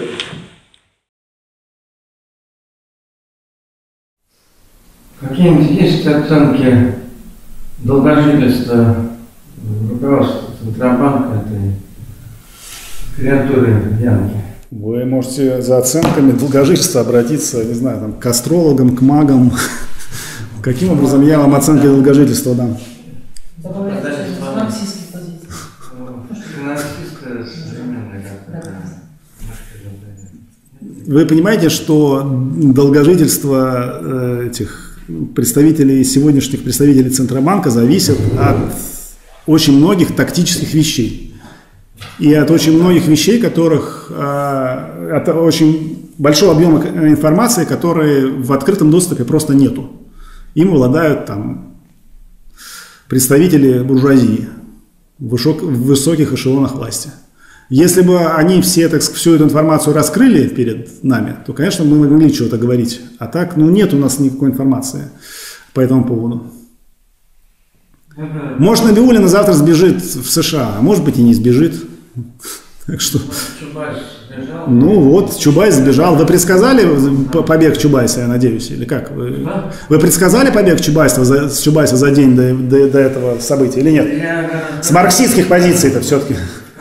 Какие есть оценки долгожительства руководства Центробанка этой креатуры Янки? Вы можете за оценками долгожительства обратиться, не знаю, там, к астрологам, к магам. Каким образом я вам оценки долгожительства дам? Добавляйте с марксистских позиций. Марксистская современная какая-то. Вы понимаете, что долгожительство этих сегодняшних представителей Центробанка зависит от очень многих тактических вещей. И от очень многих вещей, от очень большого объема информации, которые в открытом доступе просто нету. Им обладают там представители буржуазии в высоких эшелонах власти. Если бы они всю эту информацию раскрыли перед нами, то, конечно, мы могли чего-то говорить. А так, нет у нас никакой информации по этому поводу. Может, Набиуллина завтра сбежит в США, а может быть и не сбежит. Так что... Чубайс сбежал. Ну вот, Чубайс сбежал. Вы предсказали побег Чубайса, я надеюсь, или как? Вы предсказали побег Чубайса за день до этого события или нет? С марксистских позиций это все-таки.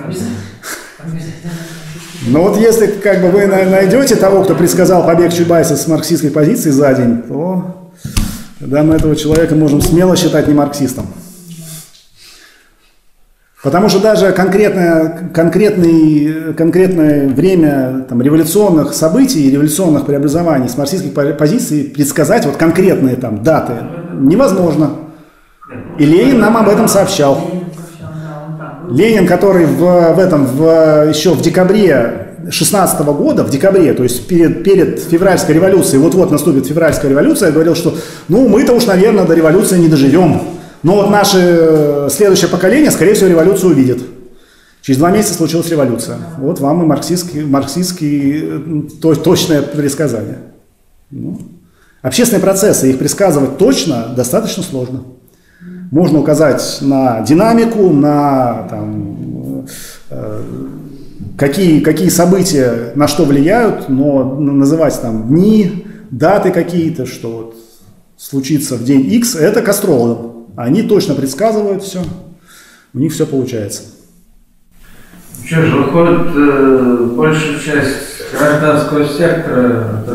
Но вот если вы найдете того, кто предсказал побег Чубайса с марксистской позиции за день, то тогда мы этого человека можем смело считать не марксистом. Потому что даже конкретное время революционных событий, революционных преобразований с марксистских позиций предсказать конкретные даты невозможно. И Ленин нам об этом сообщал. Ленин, который еще в декабре 16 года, то есть перед февральской революцией, вот-вот наступит февральская революция, говорил, что мы-то уж, наверное, до революции не доживем. Но вот наше следующее поколение, скорее всего, революцию увидит. Через 2 месяца случилась революция. Вот вам и марксистские точное предсказание. Общественные процессы, их предсказывать точно достаточно сложно. Можно указать на динамику, на какие события на что влияют, но называть дни, даты какие-то, что случится в день X, это к астрологам. Они точно предсказывают все, у них все получается. Что же, выходит, большая часть гражданского сектора,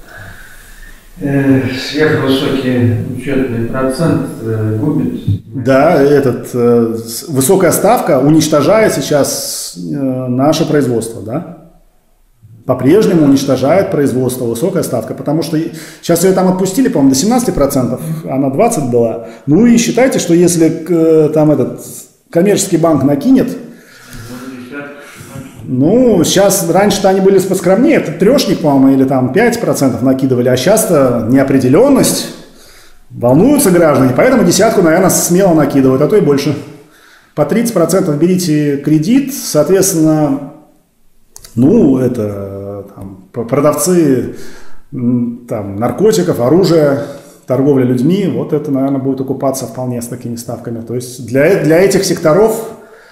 сверхвысокий учетный процент губит. Да, высокая ставка уничтожает сейчас наше производство, да? По-прежнему уничтожает производство, высокая ставка, потому что сейчас ее там отпустили, по-моему, до 17%, она 20% была. Ну и считайте, что если коммерческий банк накинет, сейчас раньше-то они были поскромнее, это трешник, по-моему, или 5% накидывали, а сейчас-то неопределенность, волнуются граждане, поэтому 10%, наверное, смело накидывают, а то и больше. По 30% берите кредит, соответственно, продавцы наркотиков, оружия, торговля людьми, вот это, наверное, будет окупаться вполне с такими ставками. То есть для этих секторов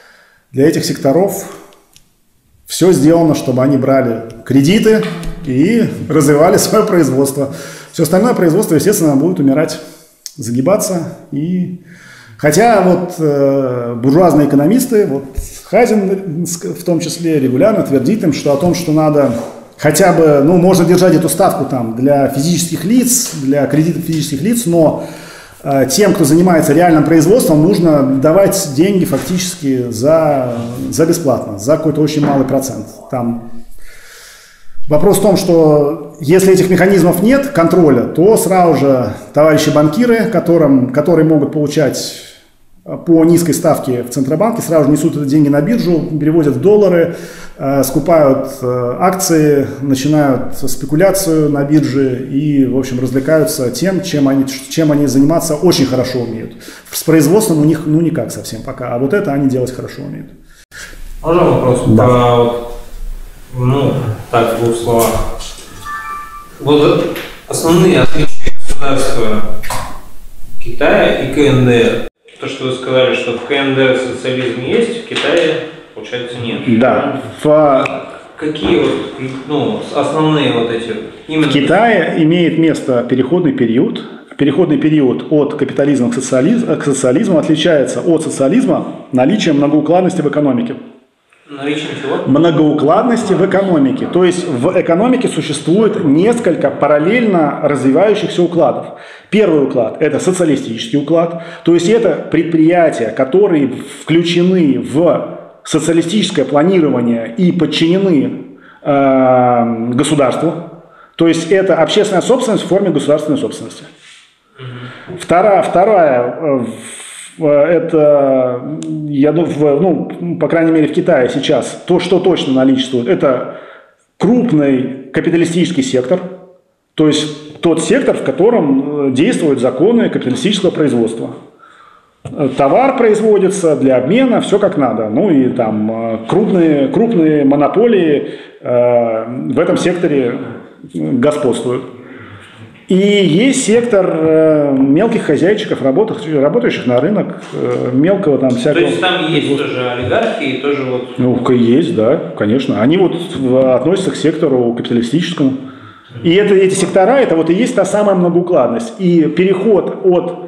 все сделано, чтобы они брали кредиты и развивали свое производство. Все остальное производство, естественно, будет умирать, загибаться. Хотя буржуазные экономисты, Хазин в том числе, регулярно твердит им, что надо хотя бы, можно держать эту ставку для физических лиц, для кредитов физических лиц, но тем, кто занимается реальным производством, нужно давать деньги фактически за бесплатно, за какой-то очень малый процент. Там вопрос в том, что если этих механизмов нет, контроля, то сразу же товарищи банкиры, которые могут получать по низкой ставке в Центробанке, сразу же несут эти деньги на биржу, переводят в доллары, скупают акции, начинают спекуляцию на бирже и, в общем, развлекаются тем, чем они заниматься очень хорошо умеют. С производством у них, никак совсем пока, а вот это они делать хорошо умеют. Можно вопрос? Да. Так, в двух словах. Вот основные отличия государства Китая и КНДР. То, что вы сказали, что в КНДР социализм есть, в Китае, получается, нет. Да. Какие основные эти... Именно... В Китае имеет место переходный период. Переходный период от капитализма к социализму отличается от социализма наличием многоукладности в экономике. Наличием чего? Многоукладности в экономике. То есть в экономике существует несколько параллельно развивающихся укладов. Первый уклад – это социалистический уклад. То есть это предприятия, которые включены в социалистическое планирование и подчинены государству. То есть это общественная собственность в форме государственной собственности. Вторая это, я думаю, по крайней мере в Китае сейчас, то, что точно наличествует, это крупный капиталистический сектор, то есть тот сектор, в котором действуют законы капиталистического производства. Товар производится для обмена, все как надо. И там крупные монополии в этом секторе господствуют. И есть сектор мелких хозяйчиков, работающих на рынок, мелкого там всякого. То есть там есть тоже олигархи и тоже вот... Есть, да, конечно. Они относятся к сектору капиталистическому. И эти сектора, это и есть та самая многоукладность. И переход от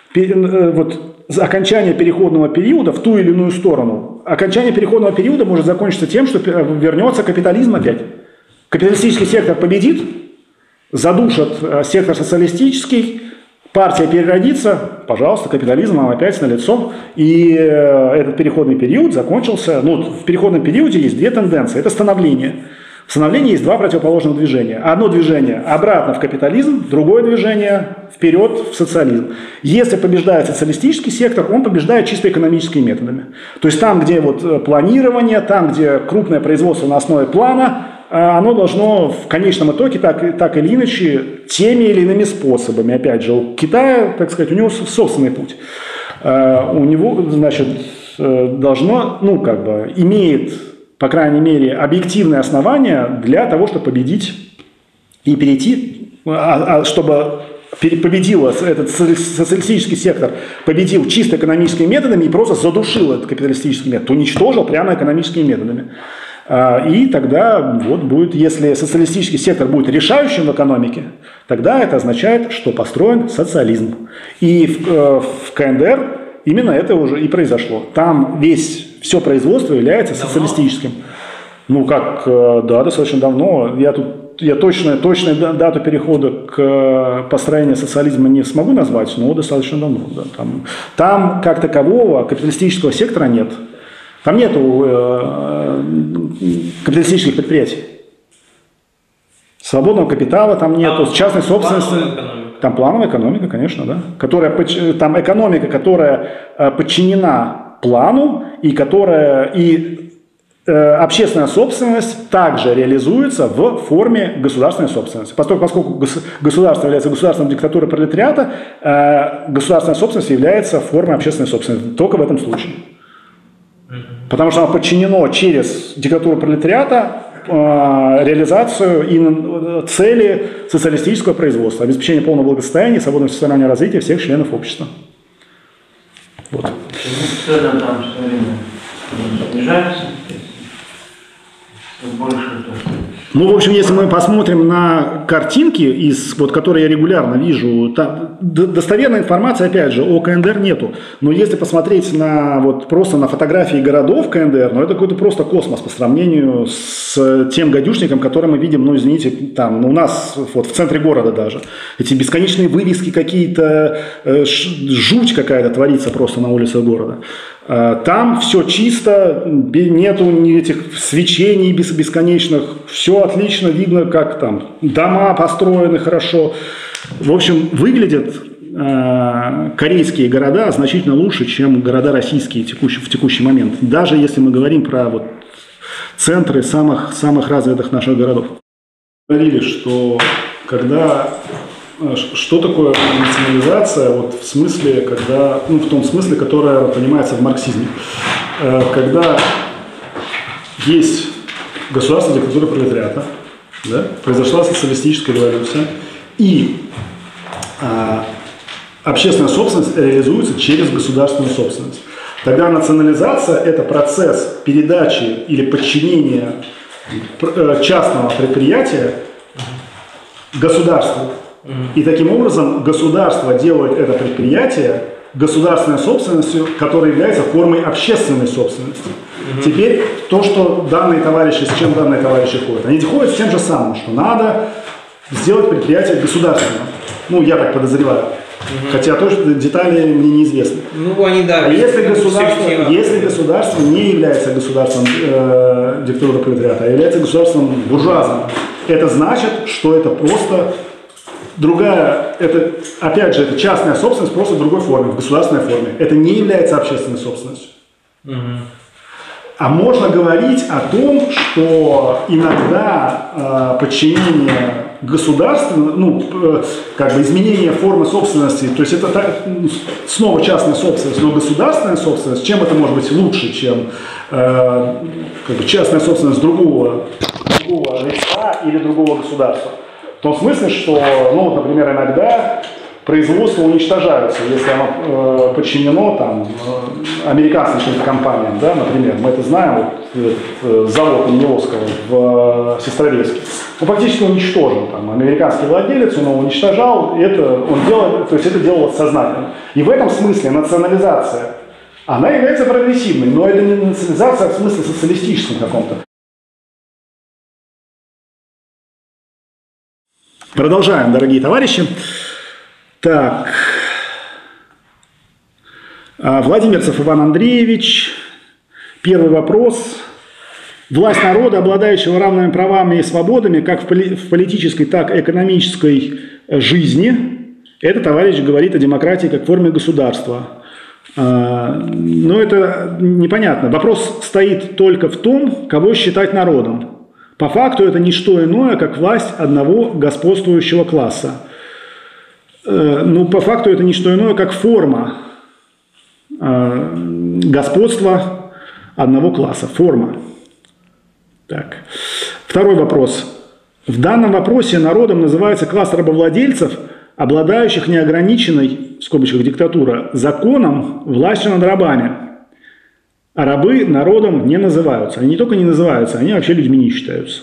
окончания переходного периода в ту или иную сторону. Окончание переходного периода может закончиться тем, что вернется капитализм опять. Капиталистический сектор победит, задушат сектор социалистический, партия переродится, пожалуйста, капитализм вам опять налицо. И этот переходный период закончился. В переходном периоде есть две тенденции. Это становление. В становлении есть два противоположных движения. Одно движение обратно в капитализм, другое движение вперед в социализм. Если побеждает социалистический сектор, он побеждает чисто экономическими методами. То есть там, где планирование, там, где крупное производство на основе плана, оно должно в конечном итоге так или иначе теми или иными способами. Опять же, у Китая, так сказать, у него собственный путь. У него, должно, имеет, по крайней мере, объективные основания для того, чтобы победить и перейти, чтобы победил этот социалистический сектор, победил чисто экономическими методами и просто задушил этот капиталистический метод, уничтожил прямо экономическими методами. И тогда будет, если социалистический сектор будет решающим в экономике, тогда это означает, что построен социализм. И в КНДР именно это уже и произошло. Там все производство является социалистическим. Достаточно давно. Я точную дату перехода к построению социализма не смогу назвать, но достаточно давно. Да. Там как такового капиталистического сектора нет. Там нету капиталистических предприятий. Свободного капитала там нету, частной собственности. Там плановая экономика, конечно, да. Там экономика, которая подчинена плану, и общественная собственность также реализуется в форме государственной собственности. Поскольку государство является государственной диктатурой пролетариата, государственная собственность является формой общественной собственности. Только в этом случае. Потому что оно подчинено через диктатуру пролетариата реализацию и цели социалистического производства, обеспечение полного благосостояния, свободного социального развития всех членов общества. Цены там все время снижаются, больше Ну, в общем, если мы посмотрим на картинки, которые я регулярно вижу, там достоверной информации, опять же, о КНДР нету. Но если посмотреть просто на фотографии городов КНДР, это какой-то просто космос по сравнению с тем гадюшником, который мы видим, извините, там, у нас в центре города даже. Эти бесконечные вывески какие-то, жуть какая-то творится просто на улицах города. Там все чисто, нету этих свечений бесконечных, все отлично видно, как там дома построены хорошо. В общем, выглядят корейские города значительно лучше, чем города российские в текущий момент. Даже если мы говорим про центры самых развитых наших городов. Говорили, что что такое национализация, в смысле, в том смысле, которая понимается в марксизме. Когда есть государство диктатуры пролетариата, да, произошла социалистическая революция, и общественная собственность реализуется через государственную собственность. Тогда национализация – это процесс передачи или подчинения частного предприятия государству. И таким образом государство делает это предприятие государственной собственностью, которая является формой общественной собственности. Теперь то, что данные товарищи, с чем данные товарищи ходят, они ходят с тем же самым, что надо сделать предприятие государственным. Я так подозреваю. Хотя тоже детали мне неизвестны. Если государство не является государством диктатуры пролетариата, а является государством буржуазным, это значит, что это просто другая, опять же, это частная собственность, просто в другой форме, в государственной форме. Это не является общественной собственностью. А можно говорить о том, что иногда подчинение государству, изменение формы собственности, то есть это снова частная собственность, но государственная собственность, чем это может быть лучше, чем частная собственность другого лица или другого государства? В том смысле, что, например, иногда производство уничтожаются, если оно подчинено американским каким-то компаниям, да, например, мы это знаем, завод Миловского в Сестрорецке, фактически уничтожен, американский владелец, он его уничтожал, это делалось сознательно. И в этом смысле национализация, она является прогрессивной, но это не национализация в смысле социалистическом каком-то. Продолжаем, дорогие товарищи. Так, Владимирцев Иван Андреевич. Первый вопрос. Власть народа, обладающего равными правами и свободами, как в политической, так и экономической жизни, это товарищ говорит о демократии как форме государства. Но это непонятно. Вопрос стоит только в том, кого считать народом. По факту это не что иное, как власть одного господствующего класса. По факту это не что иное, как форма господства одного класса. Форма. Так. Второй вопрос. В данном вопросе народом называется класс рабовладельцев, обладающих неограниченной, в скобочках диктатура, законом властью над рабами. А рабы народом не называются. Они не только не называются, они вообще людьми не считаются.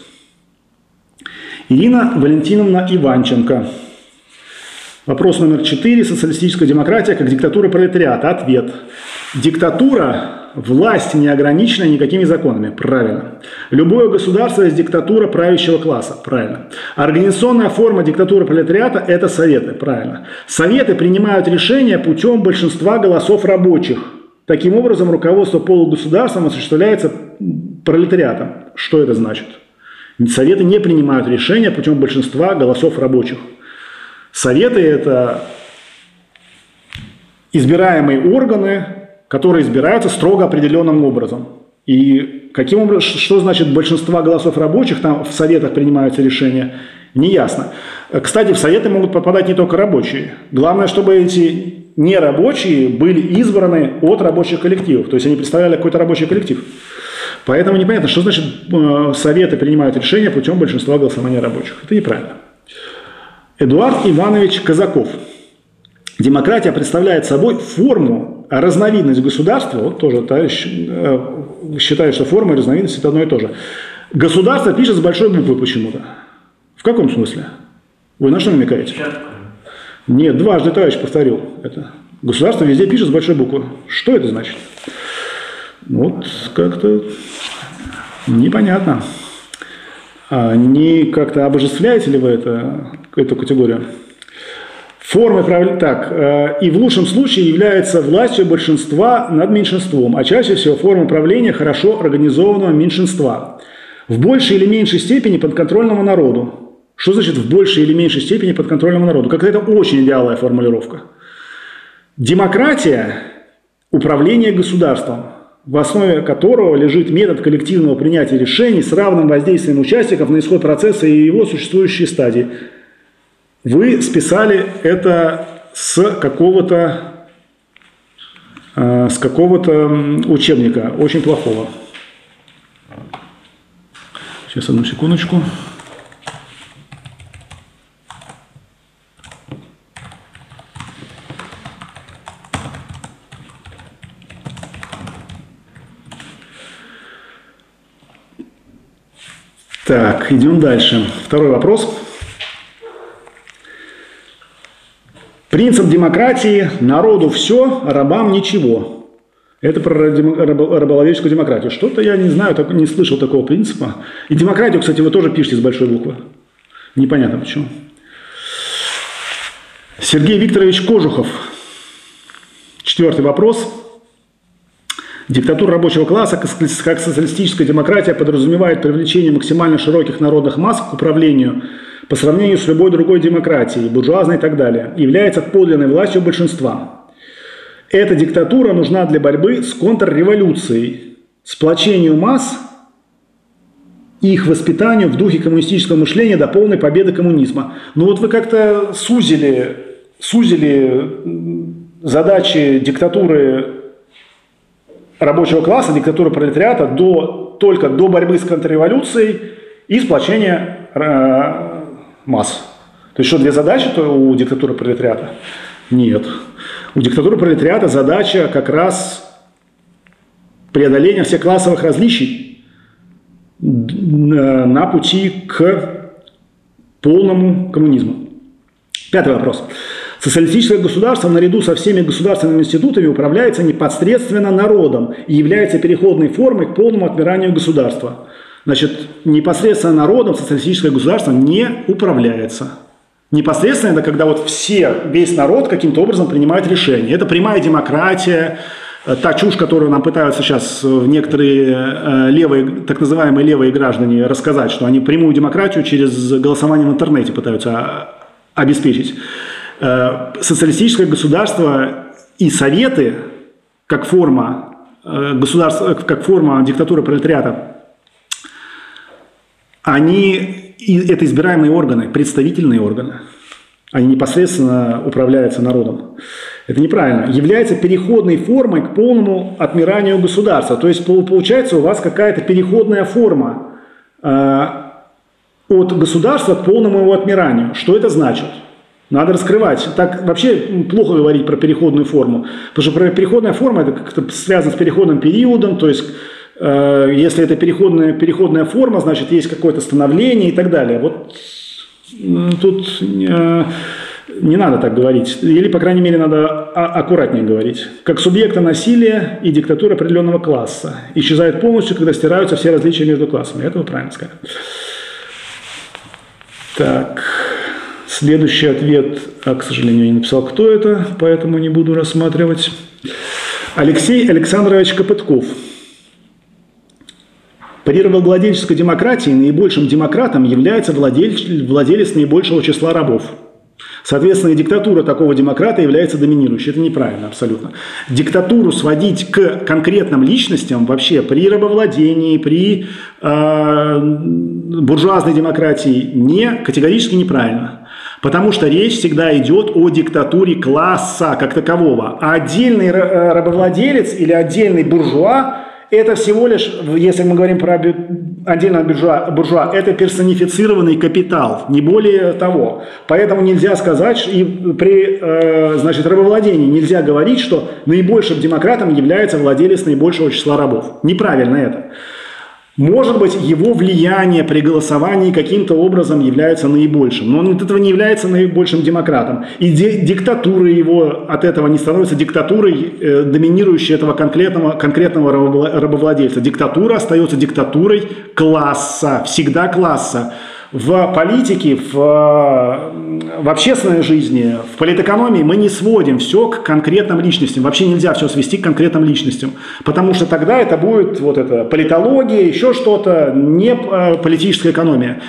Ирина Валентиновна Иванченко. Вопрос номер 4. Социалистическая демократия как диктатура пролетариата. Ответ. Диктатура – власть, не ограниченная никакими законами. Правильно. Любое государство есть диктатура правящего класса. Правильно. Организационная форма диктатуры пролетариата – это советы. Правильно. Советы принимают решения путем большинства голосов рабочих. Таким образом, руководство полугосударством осуществляется пролетариатом. Что это значит? Советы не принимают решения путем большинства голосов рабочих. Советы – это избираемые органы, которые избираются строго определенным образом. И каким образом, что значит большинство голосов рабочих, там в советах принимаются решения, неясно. Кстати, в советы могут попадать не только рабочие. Главное, чтобы эти нерабочие были избраны от рабочих коллективов. То есть они представляли какой-то рабочий коллектив. Поэтому непонятно, что значит советы принимают решения путем большинства голосования рабочих. Это неправильно. Эдуард Иванович Казаков. Демократия представляет собой форму, разновидность государства. Вот тоже товарищ считает, что форма и разновидность – это одно и то же. Государство пишет с большой буквы почему-то. В каком смысле? Вы на что намекаете? Нет, дважды товарищ повторил это. Государство везде пишет с большой буквы. Что это значит? Вот как-то непонятно. Не как-то обожествляете ли вы эту категорию? Формы правления. Так, и в лучшем случае является властью большинства над меньшинством, а чаще всего форма правления хорошо организованного меньшинства. В большей или меньшей степени подконтрольному народу. Что значит в большей или меньшей степени подконтрольному народу? Как-то это очень вялая формулировка. Демократия – управление государством, в основе которого лежит метод коллективного принятия решений с равным воздействием участников на исход процесса и его существующие стадии. Вы списали это с какого-то учебника, очень плохого. Сейчас, одну секундочку. Так, идем дальше. Второй вопрос. Принцип демократии – народу все, рабам ничего. Это про рабовладельческую демократию. Что-то я не знаю, не слышал такого принципа. И демократию, кстати, вы тоже пишете с большой буквы. Непонятно почему. Сергей Викторович Кожухов. 4-й вопрос. Диктатура рабочего класса, как социалистическая демократия, подразумевает привлечение максимально широких народных масс к управлению по сравнению с любой другой демократией, буржуазной и так далее, является подлинной властью большинства. Эта диктатура нужна для борьбы с контрреволюцией, сплочению масс и их воспитанию в духе коммунистического мышления до полной победы коммунизма. Но вот вы как-то сузили задачи диктатуры рабочего класса, диктатуры пролетариата только до борьбы с контрреволюцией и сплочения масс. То есть что, две задачи у диктатуры пролетариата? Нет. У диктатуры пролетариата задача как раз преодоления всех классовых различий на пути к полному коммунизму. 5-й вопрос. Социалистическое государство наряду со всеми государственными институтами управляется непосредственно народом и является переходной формой к полному отмиранию государства. Значит, непосредственно народом социалистическое государство не управляется. Непосредственно это когда вот весь народ каким-то образом принимает решения. Это прямая демократия, та чушь, которую нам пытаются сейчас некоторые левые, так называемые левые граждане рассказать, что они прямую демократию через голосование в интернете пытаются обеспечить. Социалистическое государство и советы, как форма государства, как форма диктатуры пролетариата, это избираемые органы, представительные органы. Они непосредственно управляются народом. Это неправильно. Является переходной формой к полному отмиранию государства. То есть получается у вас какая-то переходная форма от государства к полному его отмиранию. Что это значит? Надо раскрывать. Так вообще плохо говорить про переходную форму. Потому что переходная форма это как-то связано с переходным периодом. То есть, если это переходная форма, значит, есть какое-то становление и так далее. Вот тут не надо так говорить. Или, по крайней мере, надо аккуратнее говорить. Как субъекта насилия и диктатура определенного класса. Исчезают полностью, когда стираются все различия между классами. Это вы правильно сказали. Так... Следующий ответ, к сожалению, я не написал, кто это, поэтому не буду рассматривать. Алексей Александрович Копытков. При рабовладельческой демократии наибольшим демократом является владелец наибольшего числа рабов. Соответственно, и диктатура такого демократа является доминирующей. Это неправильно абсолютно. Диктатуру сводить к конкретным личностям вообще при рабовладении, при буржуазной демократии категорически неправильно. Потому что речь всегда идет о диктатуре класса как такового. А отдельный рабовладелец или отдельный буржуа – это всего лишь, если мы говорим про отдельного буржуа, это персонифицированный капитал, не более того. Поэтому нельзя сказать, и при рабовладении нельзя говорить, что наибольшим демократом является владелец наибольшего числа рабов. Неправильно это. Может быть, его влияние при голосовании каким-то образом является наибольшим, но он от этого не является наибольшим демократом. И диктатура его от этого не становится диктатурой, доминирующей этого конкретного рабовладельца. Диктатура остается диктатурой класса, всегда класса. В политике, в общественной жизни, в политэкономии мы не сводим все к конкретным личностям. Вообще нельзя все свести к конкретным личностям, потому что тогда это будет вот это, политология, еще что-то, не политическая экономия.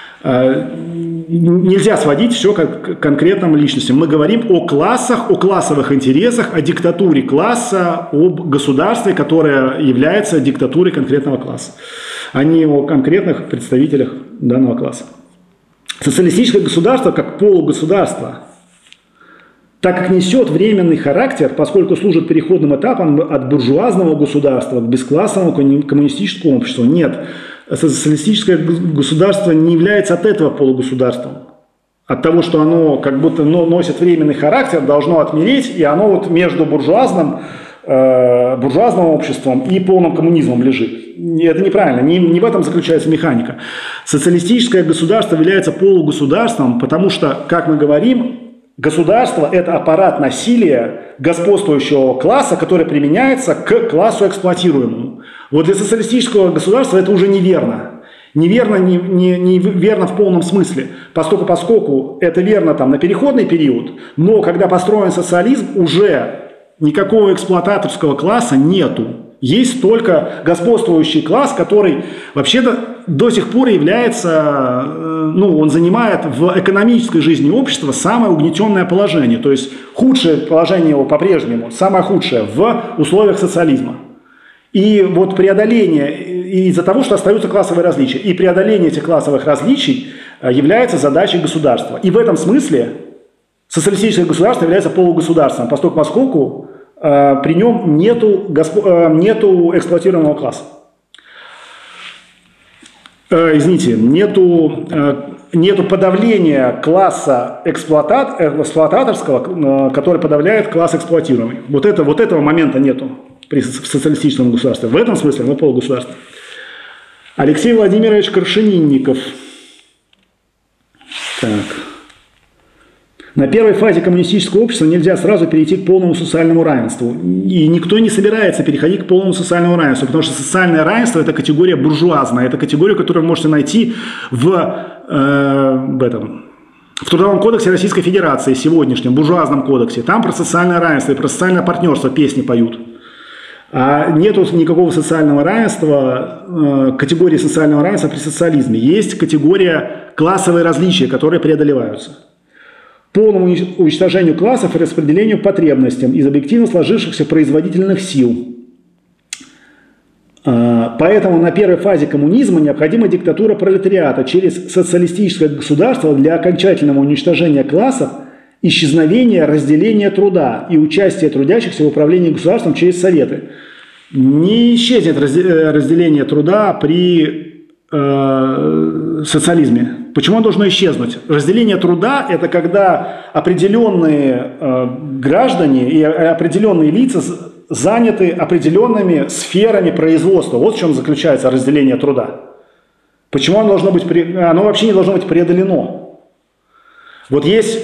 Нельзя сводить все к конкретным личностям. Мы говорим о классах, о классовых интересах, о диктатуре класса, об государстве, которое является диктатурой конкретного класса, а не о конкретных представителях данного класса. Социалистическое государство, как полугосударство, так как несет временный характер, поскольку служит переходным этапом от буржуазного государства к бесклассовому коммунистическому обществу, нет. Социалистическое государство не является от этого полугосударством. От того, что оно как будто носит временный характер, должно отмереть, и оно вот между буржуазным обществом и полным коммунизмом лежит. И это неправильно, не в этом заключается механика. Социалистическое государство является полугосударством, потому что, как мы говорим, государство – это аппарат насилия господствующего класса, который применяется к классу эксплуатируемому. Вот для социалистического государства это уже неверно. Неверно в полном смысле, поскольку это верно там, на переходный период, но когда построен социализм, уже никакого эксплуататорского класса нету. Есть только господствующий класс, который вообще-то до сих пор является, он занимает в экономической жизни общества самое угнетенное положение. То есть худшее положение его по-прежнему, самое худшее в условиях социализма. И вот преодоление, из-за того, что остаются классовые различия, и преодоление этих классовых различий является задачей государства. И в этом смысле социалистическое государство является полугосударством, поскольку при нем нету эксплуатируемого класса. Нету подавления класса эксплуататорского, который подавляет класс эксплуатируемый. Вот этого момента нету в социалистическом государстве. В этом смысле оно полугосударство. Алексей Владимирович Крашенинников. Так. На первой фазе коммунистического общества нельзя сразу перейти к полному социальному равенству. И никто не собирается переходить к полному социальному равенству, потому что социальное равенство – это категория буржуазная. Это категория, которую вы можете найти в Трудовом кодексе Российской Федерации, сегодняшнем буржуазном кодексе. Там про социальное равенство и про социальное партнерство песни поют. А нету никакого социального равенства, категории социального равенства при социализме. Есть категория классовые различия, которые преодолеваются. Полному уничтожению классов и распределению потребностям из объективно сложившихся производительных сил. Поэтому на первой фазе коммунизма необходима диктатура пролетариата через социалистическое государство для окончательного уничтожения классов, исчезновения разделения труда и участия трудящихся в управлении государством через советы. Не исчезнет разделение труда при социализме. Почему оно должно исчезнуть? Разделение труда – это когда определенные граждане и определенные лица заняты определенными сферами производства. Вот в чем заключается разделение труда. Почему оно должно быть, оно вообще не должно быть преодолено? Вот есть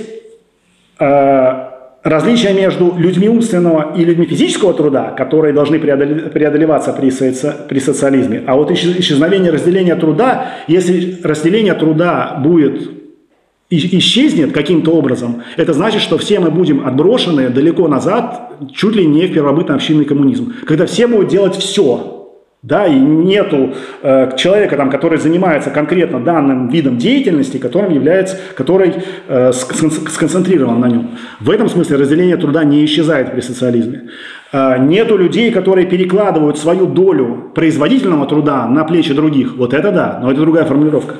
различия между людьми умственного и людьми физического труда, которые должны преодолеваться при социализме. А вот исчезновение разделения труда, если разделение труда исчезнет каким-то образом, это значит, что все мы будем отброшены далеко назад, чуть ли не в первобытный общинный коммунизм, когда все будут делать все. Да, и нету человека, который занимается конкретно данным видом деятельности, который сконцентрирован на нем. В этом смысле разделение труда не исчезает при социализме. Нету людей, которые перекладывают свою долю производительного труда на плечи других. Вот это да, но это другая формулировка.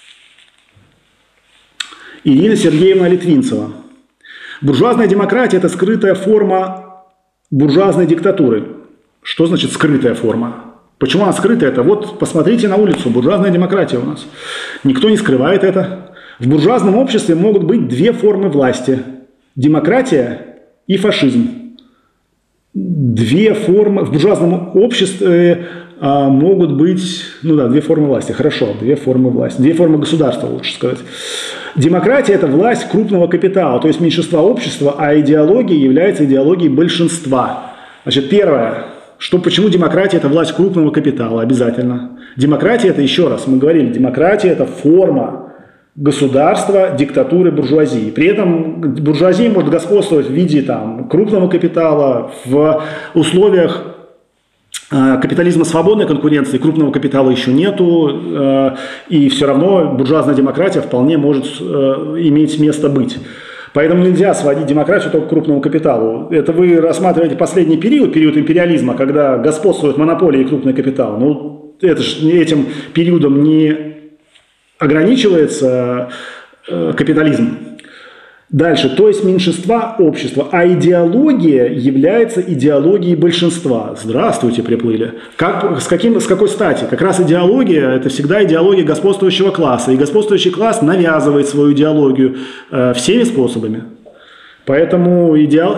Ирина Сергеевна Литвинцева. Буржуазная демократия – это скрытая форма буржуазной диктатуры. Что значит скрытая форма? Почему она скрытая? Это вот посмотрите на улицу, буржуазная демократия у нас. Никто не скрывает это. В буржуазном обществе могут быть две формы власти. Демократия и фашизм. Две формы. В буржуазном обществе могут быть, ну да, две формы власти. Хорошо, две формы власти. Две формы государства, лучше сказать. Демократия – это власть крупного капитала, то есть меньшинства общества, а идеология является идеологией большинства. Значит, первое. Почему демократия – это власть крупного капитала? Обязательно. Демократия – это, еще раз, мы говорили, демократия – это форма государства, диктатуры, буржуазии. При этом буржуазия может господствовать в виде крупного капитала, в условиях капитализма свободной конкуренции, крупного капитала еще нету, и все равно буржуазная демократия вполне может иметь место быть. Поэтому нельзя сводить демократию только к крупному капиталу. Это вы рассматриваете последний период империализма, когда господствует монополия и крупный капитал. Ну, это же этим периодом не ограничивается капитализм. Дальше, то есть меньшинства общества, а идеология является идеологией большинства. Здравствуйте, приплыли. С какой стати? Как раз идеология – это всегда идеология господствующего класса. И господствующий класс навязывает свою идеологию всеми способами. Поэтому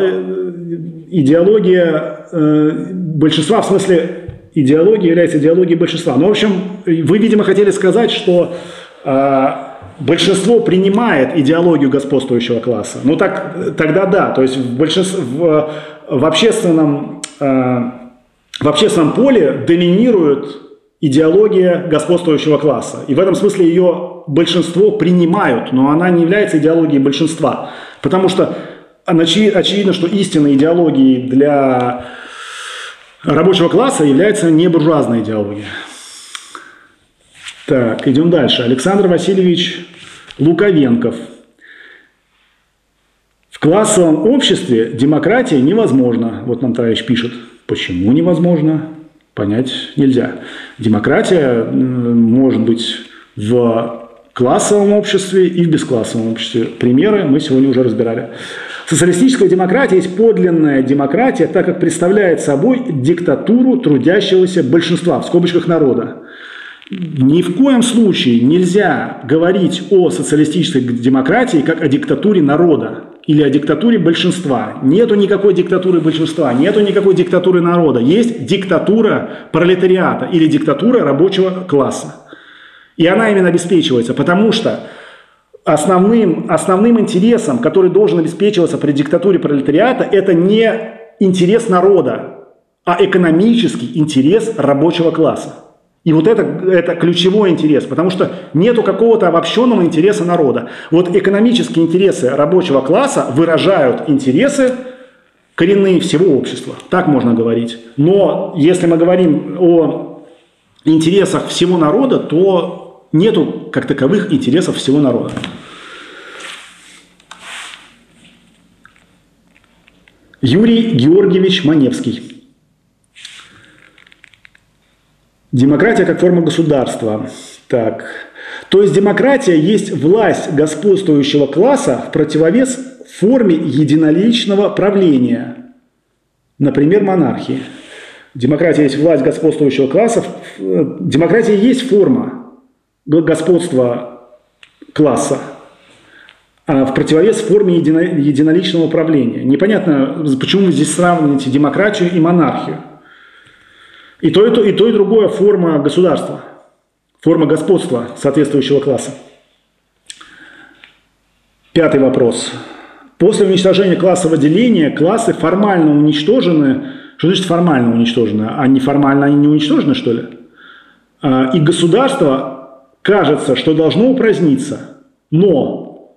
идеология большинства, в смысле идеология является идеологией большинства. Ну, в общем, вы, видимо, хотели сказать, что большинство принимает идеологию господствующего класса. Ну, тогда да. То есть в общественном поле доминирует идеология господствующего класса. И в этом смысле ее большинство принимают, но она не является идеологией большинства. Потому что очевидно, что истинной идеологией для рабочего класса является не буржуазная идеология. Так, идем дальше. Александр Васильевич Луковенков. В классовом обществе демократия невозможна. Вот нам товарищ пишет. Почему невозможно? Понять нельзя. Демократия может быть в классовом обществе и в бесклассовом обществе. Примеры мы сегодня уже разбирали. Социалистическая демократия есть подлинная демократия, так как представляет собой диктатуру трудящегося большинства, в скобочках народа. Ни в коем случае нельзя говорить о социалистической демократии как о диктатуре народа или о диктатуре большинства. Нету никакой диктатуры большинства, нету никакой диктатуры народа. Есть диктатура пролетариата или диктатура рабочего класса. И она именно обеспечивается, потому что основным интересом, который должен обеспечиваться при диктатуре пролетариата, это не интерес народа, а экономический интерес рабочего класса. И вот это ключевой интерес, потому что нету какого-то обобщенного интереса народа. Вот экономические интересы рабочего класса выражают интересы коренные всего общества. Так можно говорить. Но если мы говорим о интересах всего народа, то нету как таковых интересов всего народа. Юрий Георгиевич Маневский. Демократия как форма государства. Так. То есть демократия есть власть господствующего класса в противовес форме единоличного правления. Например, монархии. Демократия есть власть господствующего класса. Демократия есть форма господства класса в противовес форме единоличного правления. Непонятно, почему вы здесь сравниваете демократию и монархию. И то, и другое форма государства, форма господства соответствующего класса. Пятый вопрос. После уничтожения классового деления классы формально уничтожены. Что значит формально уничтожены? А неформально они не уничтожены, что ли? И государство, кажется, что должно упраздниться. Но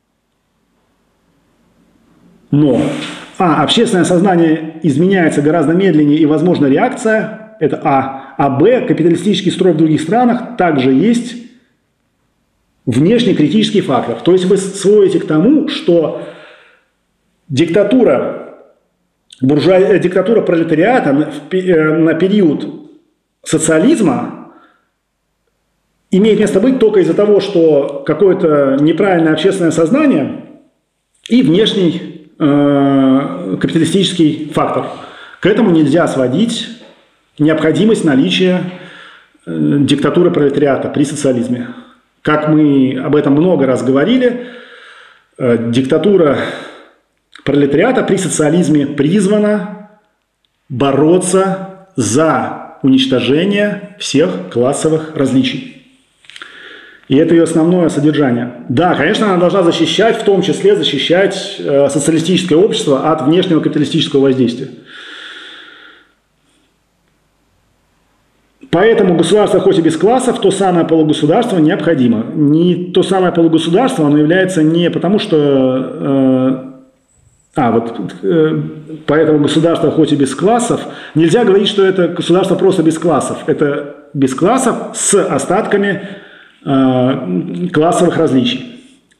общественное сознание изменяется гораздо медленнее и возможна реакция. Это А. А Б. Капиталистический строй в других странах также есть внешний критический фактор. То есть вы сводите к тому, что диктатура пролетариата на период социализма имеет место быть только из-за того, что какое-то неправильное общественное сознание и внешний капиталистический фактор. К этому нельзя сводить необходимость наличия диктатуры пролетариата при социализме. Как мы об этом много раз говорили, диктатура пролетариата при социализме призвана бороться за уничтожение всех классовых различий. И это ее основное содержание. Да, конечно, она должна защищать, в том числе защищать социалистическое общество от внешнего капиталистического воздействия. Поэтому государство, хоть и без классов, то самое полугосударство необходимо. Не то самое полугосударство, оно является не потому, что... поэтому государство, хоть и без классов, нельзя говорить, что это государство просто без классов. Это без классов с остатками классовых различий.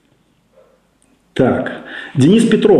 Так, Денис Петров.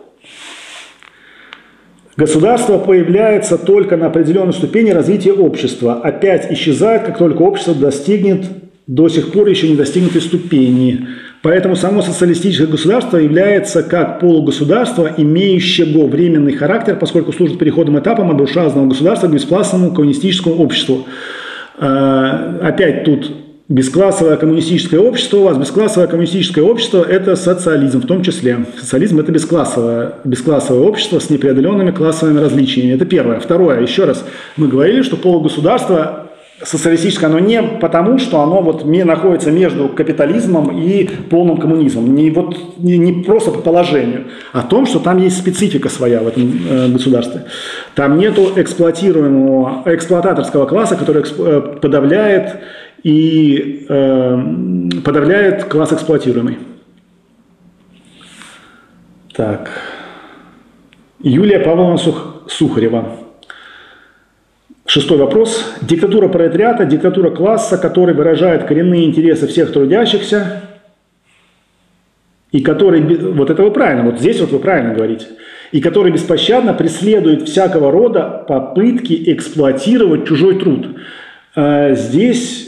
Государство появляется только на определенной ступени развития общества. Опять исчезает, как только общество достигнет до сих пор еще не достигнутой ступени. Поэтому само социалистическое государство является как полугосударство, имеющего временный характер, поскольку служит переходным этапом от буржуазного государства к бесклассовому коммунистическому обществу. Опять тут бесклассовое коммунистическое общество. У вас бесклассовое коммунистическое общество – это социализм в том числе. Социализм – это бесклассовое общество с непреодоленными классовыми различиями. Это первое. Второе. Еще раз. Мы говорили, что полугосударство социалистическое, оно не потому, что оно находится между капитализмом и полным коммунизмом. Не просто по положению, а о том, что там есть специфика своя в этом государстве. Там нету эксплуататорского класса, который подавляет класс эксплуатируемый. Так. Юлия Павловна Сухарева. 6-й вопрос. Диктатура пролетариата, диктатура класса, который выражает коренные интересы всех трудящихся, и который, вот это вы правильно, вот здесь вот вы правильно говорите, и который беспощадно преследует всякого рода попытки эксплуатировать чужой труд. Здесь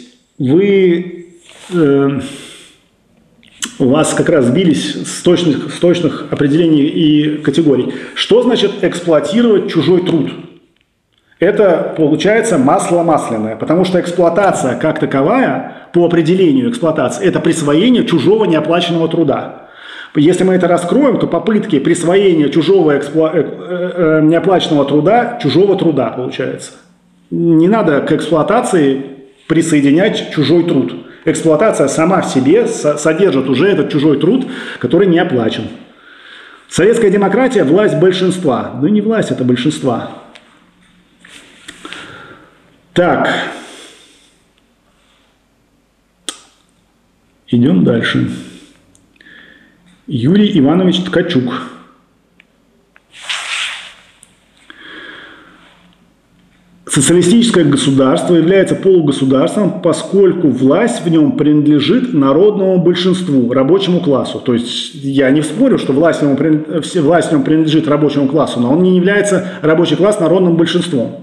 у вас как раз сбились с точных определений и категорий. Что значит эксплуатировать чужой труд? Это получается масло масляное, потому что эксплуатация как таковая, по определению эксплуатации, это присвоение чужого неоплаченного труда. Если мы это раскроем, то попытки присвоения чужого неоплаченного труда, чужого труда получается. Не надо к эксплуатации присоединять чужой труд. Эксплуатация сама в себе содержит уже этот чужой труд, который не оплачен. Советская демократия – власть большинства. Да не власть, это большинства. Так. Идем дальше. Юрий Иванович Ткачук. Социалистическое государство является полугосударством, поскольку власть в нем принадлежит народному большинству, рабочему классу. То есть я не спорю, что власть в нем принадлежит рабочему классу, но он не является рабочий класс народным большинством.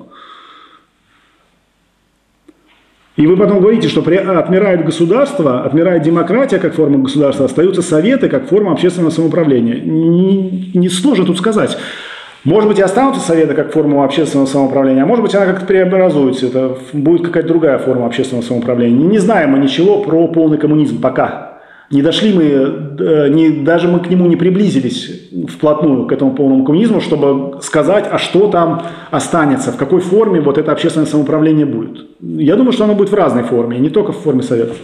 И вы потом говорите, что отмирает государство, отмирает демократия как форма государства, остаются советы как форма общественного самоуправления. Не сложно тут сказать. Может быть, и останутся советы как форма общественного самоуправления, а может быть, она как-то преобразуется. Это будет какая-то другая форма общественного самоуправления. Не знаем мы ничего про полный коммунизм пока. Не дошли мы, даже мы к нему не приблизились вплотную, к этому полному коммунизму, чтобы сказать, а что там останется, в какой форме вот это общественное самоуправление будет. Я думаю, что оно будет в разной форме, не только в форме советов.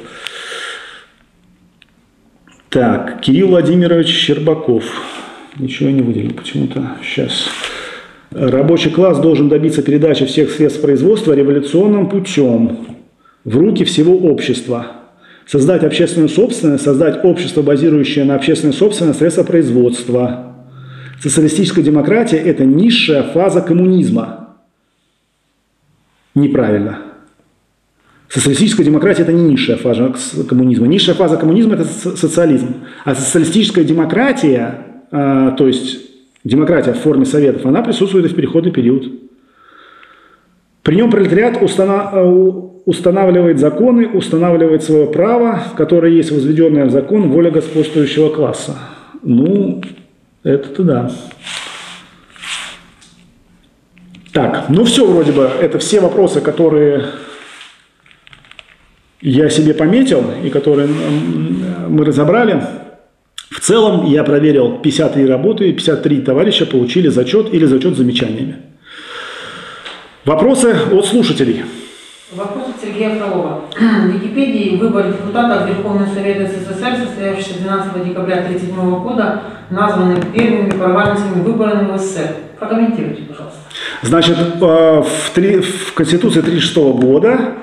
Так, Кирилл Владимирович Щербаков. Ничего я не выделил почему-то. Сейчас. Рабочий класс должен добиться передачи всех средств производства революционным путем в руки всего общества. Создать общественную собственность, создать общество, базирующее на общественной собственности, средства производства. Социалистическая демократия – это низшая фаза коммунизма. Неправильно. Социалистическая демократия – это не низшая фаза коммунизма. Низшая фаза коммунизма – это социализм. А социалистическая демократия, то есть демократия в форме советов, она присутствует и в переходный период. При нем пролетариат устанавливает законы, устанавливает свое право, которое есть возведенное в закон воля господствующего класса. Ну, это-то да. Так, ну все вроде бы, это все вопросы, которые я себе пометил и которые мы разобрали. В целом я проверил 53 работы, 53 товарища получили зачет или зачет с замечаниями. Вопросы от слушателей. Вопрос от Сергея Фролова. В Википедии выбор депутатов Верховного Совета СССР, состоявшийся 12 декабря 1937 года, названы первыми парламентскими выборами в СССР. Прокомментируйте, пожалуйста. Значит, в Конституции 1936 года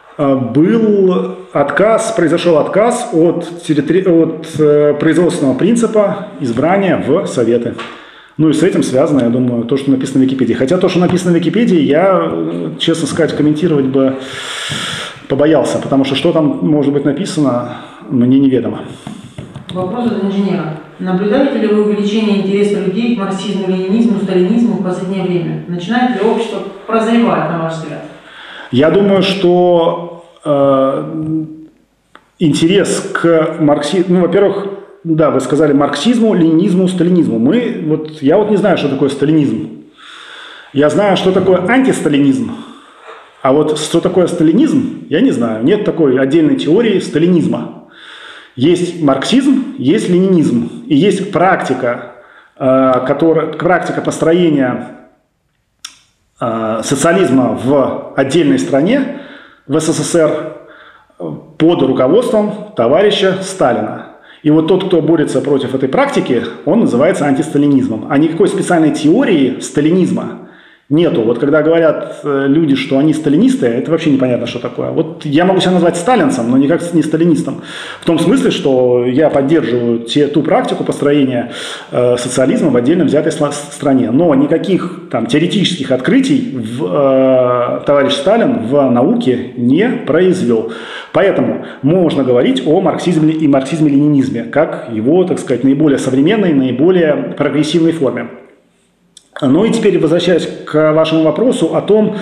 произошел отказ от производственного принципа избрания в Советы. Ну и с этим связано, я думаю, то, что написано в Википедии. Хотя то, что написано в Википедии, я, честно сказать, комментировать бы побоялся, потому что там может быть написано, мне неведомо. Вопрос от инженера. Наблюдаете ли вы увеличение интереса людей к марксизму, ленинизму, сталинизму в последнее время? Начинает ли общество прозревать, на ваш взгляд? Я думаю, что интерес к марксизму, во-первых, да, вы сказали марксизму, ленинизму, сталинизму. Я не знаю, что такое сталинизм. Я знаю, что такое антисталинизм. А вот что такое сталинизм, я не знаю. Нет такой отдельной теории сталинизма. Есть марксизм, есть ленинизм. И есть практика построения социализма в отдельной стране, в СССР, под руководством товарища Сталина. И вот тот, кто борется против этой практики, он называется антисталинизмом. А никакой специальной теории сталинизма нету. Вот когда говорят люди, что они сталинисты, это вообще непонятно, что такое. Вот я могу себя назвать сталинцем, но никак не сталинистом. В том смысле, что я поддерживаю ту практику построения социализма в отдельно взятой стране. Но никаких там теоретических открытий товарищ Сталин в науке не произвел. Поэтому можно говорить о марксизме и марксизме-ленинизме как его, так сказать, наиболее современной, наиболее прогрессивной форме. Ну и теперь, возвращаясь к вашему вопросу об том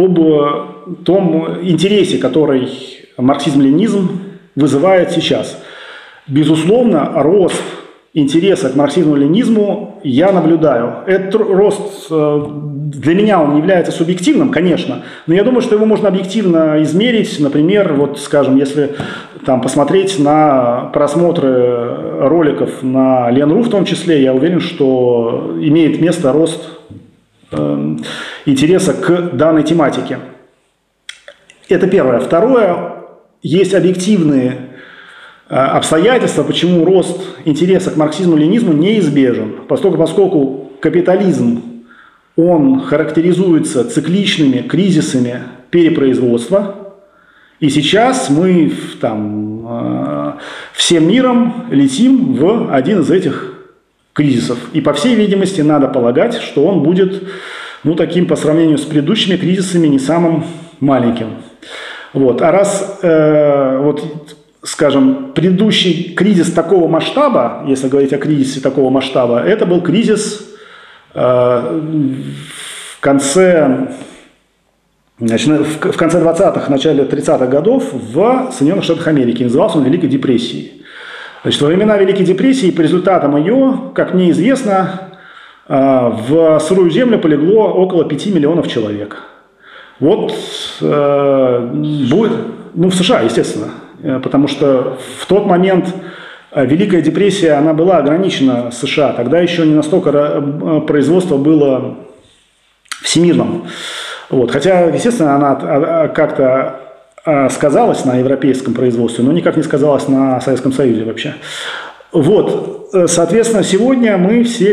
интересе, который марксизм-ленинизм вызывает сейчас. Безусловно, рост интереса к марксизму-ленинизму я наблюдаю. Этот рост для меня он является субъективным, конечно, но я думаю, что его можно объективно измерить. Например, вот, скажем, если там посмотреть на просмотры роликов на Ленру в том числе, я уверен, что имеет место рост интереса к данной тематике. Это первое. Второе, есть объективные обстоятельства, почему рост интереса к марксизму-ленинизму неизбежен. Поскольку капитализм, он характеризуется цикличными кризисами перепроизводства, и сейчас мы всем миром летим в один из этих кризисов. И, по всей видимости, надо полагать, что он будет, таким по сравнению с предыдущими кризисами не самым маленьким. Вот. А раз, скажем, предыдущий кризис такого масштаба, если говорить о кризисе такого масштаба, это был кризис в конце 20-х, начале 30-х годов в Соединенных Штатах Америки. Назывался он Великой депрессией. Значит, во времена Великой депрессии по результатам ее, как мне известно, в сырую землю полегло около 5 миллионов человек. Вот будет, в США, естественно, потому что в тот момент Великая депрессия, она была ограничена США. Тогда еще не настолько производство было всемирным. Вот. Хотя, естественно, она как-то сказалась на европейском производстве, но никак не сказалась на Советском Союзе вообще. Вот. Соответственно, сегодня мы все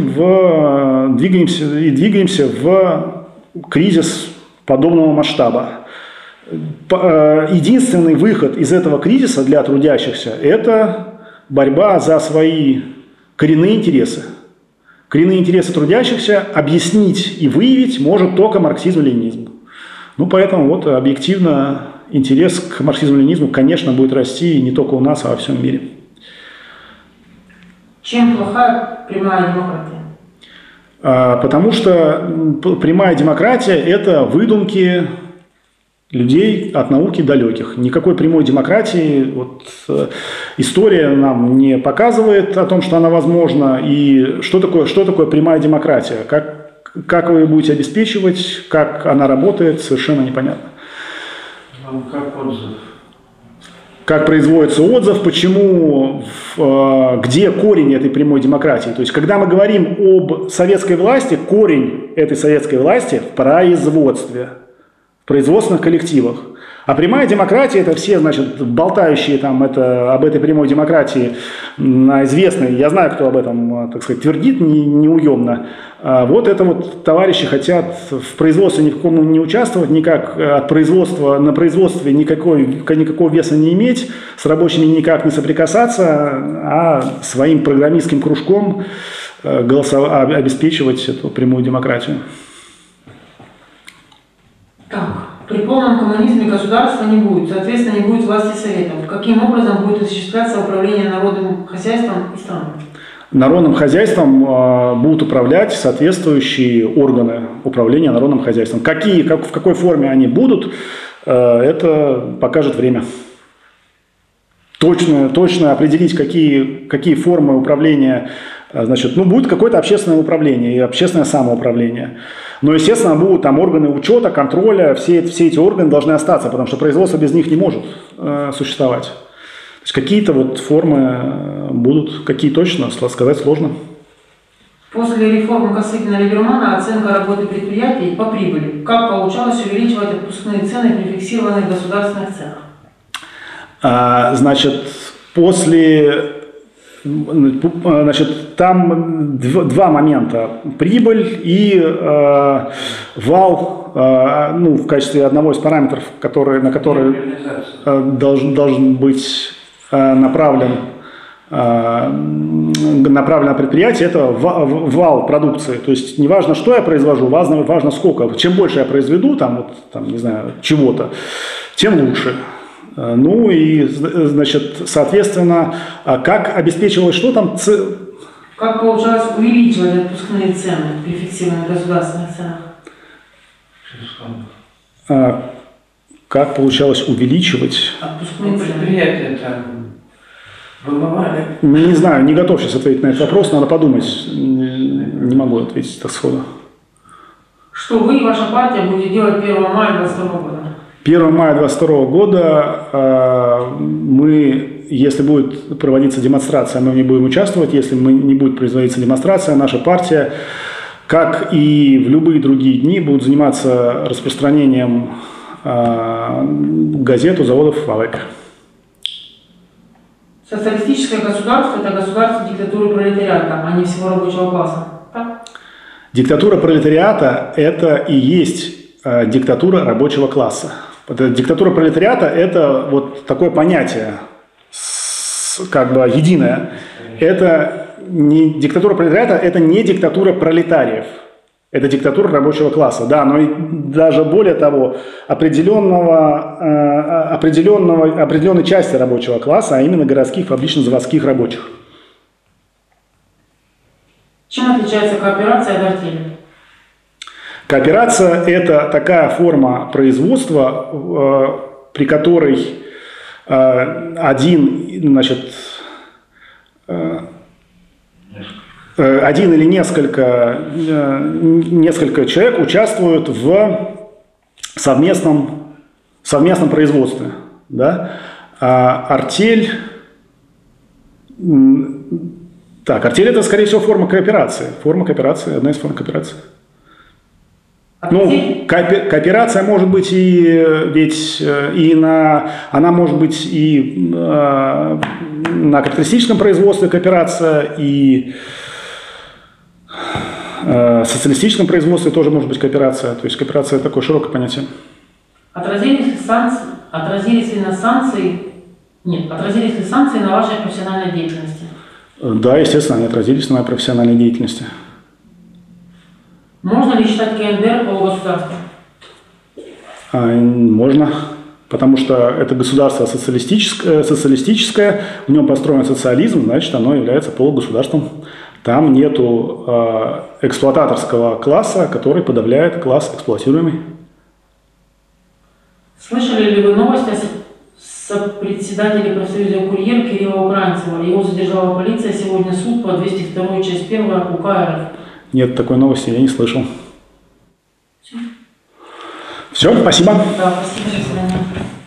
двигаемся в кризис подобного масштаба. Единственный выход из этого кризиса для трудящихся – это борьба за свои коренные интересы. Коренные интересы трудящихся объяснить и выявить может только марксизм-ленинизм. Поэтому объективно интерес к марксизму-ленинизму, конечно, будет расти не только у нас, а во всем мире. Чем плоха прямая демократия? Потому что прямая демократия – это выдумки людей от науки далеких. Никакой прямой демократии история нам не показывает о том, что она возможна. И что такое прямая демократия? Как вы ее будете обеспечивать, как она работает, совершенно непонятно. Как отзыв. Как производится отзыв, почему где корень этой прямой демократии. То есть, когда мы говорим об советской власти, корень этой советской власти в производстве, в производственных коллективах. А прямая демократия – это все, значит, болтающие там об этой прямой демократии известные. Я знаю, кто об этом, так сказать, твердит неуемно. Вот это вот товарищи хотят в производстве никаком не участвовать, никак от производства на производстве никакого веса не иметь, с рабочими никак не соприкасаться, а своим программистским кружком обеспечивать эту прямую демократию. Так, при полном коммунизме государства не будет, соответственно, не будет власти советов. Каким образом будет осуществляться управление народным хозяйством и страной? Народным хозяйством будут управлять соответствующие органы управления народным хозяйством. В какой форме они будут, это покажет время. Точно определить, какие формы управления, значит, будет какое-то общественное управление и общественное самоуправление. Но, естественно, будут там органы учета, контроля, все эти органы должны остаться, потому что производство без них не может существовать. То есть какие-то вот формы будут, какие точно, сказать сложно. После реформы Косыгина-Либермана оценка работы предприятий по прибыли. Как получалось увеличивать отпускные цены при фиксированных государственных ценах? Значит, там два момента. Прибыль и вал, в качестве одного из параметров, на который должен быть направлено предприятие, это вал продукции. То есть не важно, что я произвожу, важно сколько. Чем больше я произведу, не знаю, чего-то, тем лучше. Ну и, значит, соответственно, как обеспечивалось, что там? Как получалось увеличивать отпускные цены при фиксированных государственных ценах? Как получалось увеличивать? Отпускные предприятия там вымывали. Не знаю, не готов сейчас ответить на этот вопрос, надо подумать. Не могу ответить так сходу. Что вы и ваша партия будете делать 1 мая 2022 года? 1 мая 2022 года если будет проводиться демонстрация, мы в ней будем участвовать. Если не будет производиться демонстрация, наша партия, как и в любые другие дни, будет заниматься распространением газет у заводов ВАВЭК. Социалистическое государство – это государство диктатуры пролетариата, а не всего рабочего класса. Так? Диктатура пролетариата – это и есть диктатура рабочего класса. Диктатура пролетариата – это вот такое понятие, как бы единое. Это не диктатура пролетариата, это не диктатура пролетариев. Это диктатура рабочего класса. Да, но и даже более того, определенной части рабочего класса, а именно городских, фабрично-заводских рабочих. Чем отличается кооперация от артели? Кооперация – это такая форма производства, при которой один или несколько человек участвуют в совместном производстве. Да? Артель – это, скорее всего, форма кооперации. Одна из форм кооперации. Кооперация может быть она может быть и на капиталистическом производстве кооперация, и в социалистическом производстве тоже может быть кооперация. То есть кооперация – это такое широкое понятие. Отразились ли санкции на вашей профессиональной деятельности? Да, естественно, они отразились на моей профессиональной деятельности. Можно ли считать КНДР полугосударством? Можно, потому что это государство социалистическое, в нем построен социализм, значит, оно является полугосударством. Там нету эксплуататорского класса, который подавляет класс эксплуатируемый. Слышали ли вы новости о сопредседателе профсоюза «Курьер» Кирилла Украинцева? Его задержала полиция, сегодня суд по 202 часть 1 УК РФ. Нет, такой новости я не слышал. Все, спасибо. Да, спасибо, до свидания.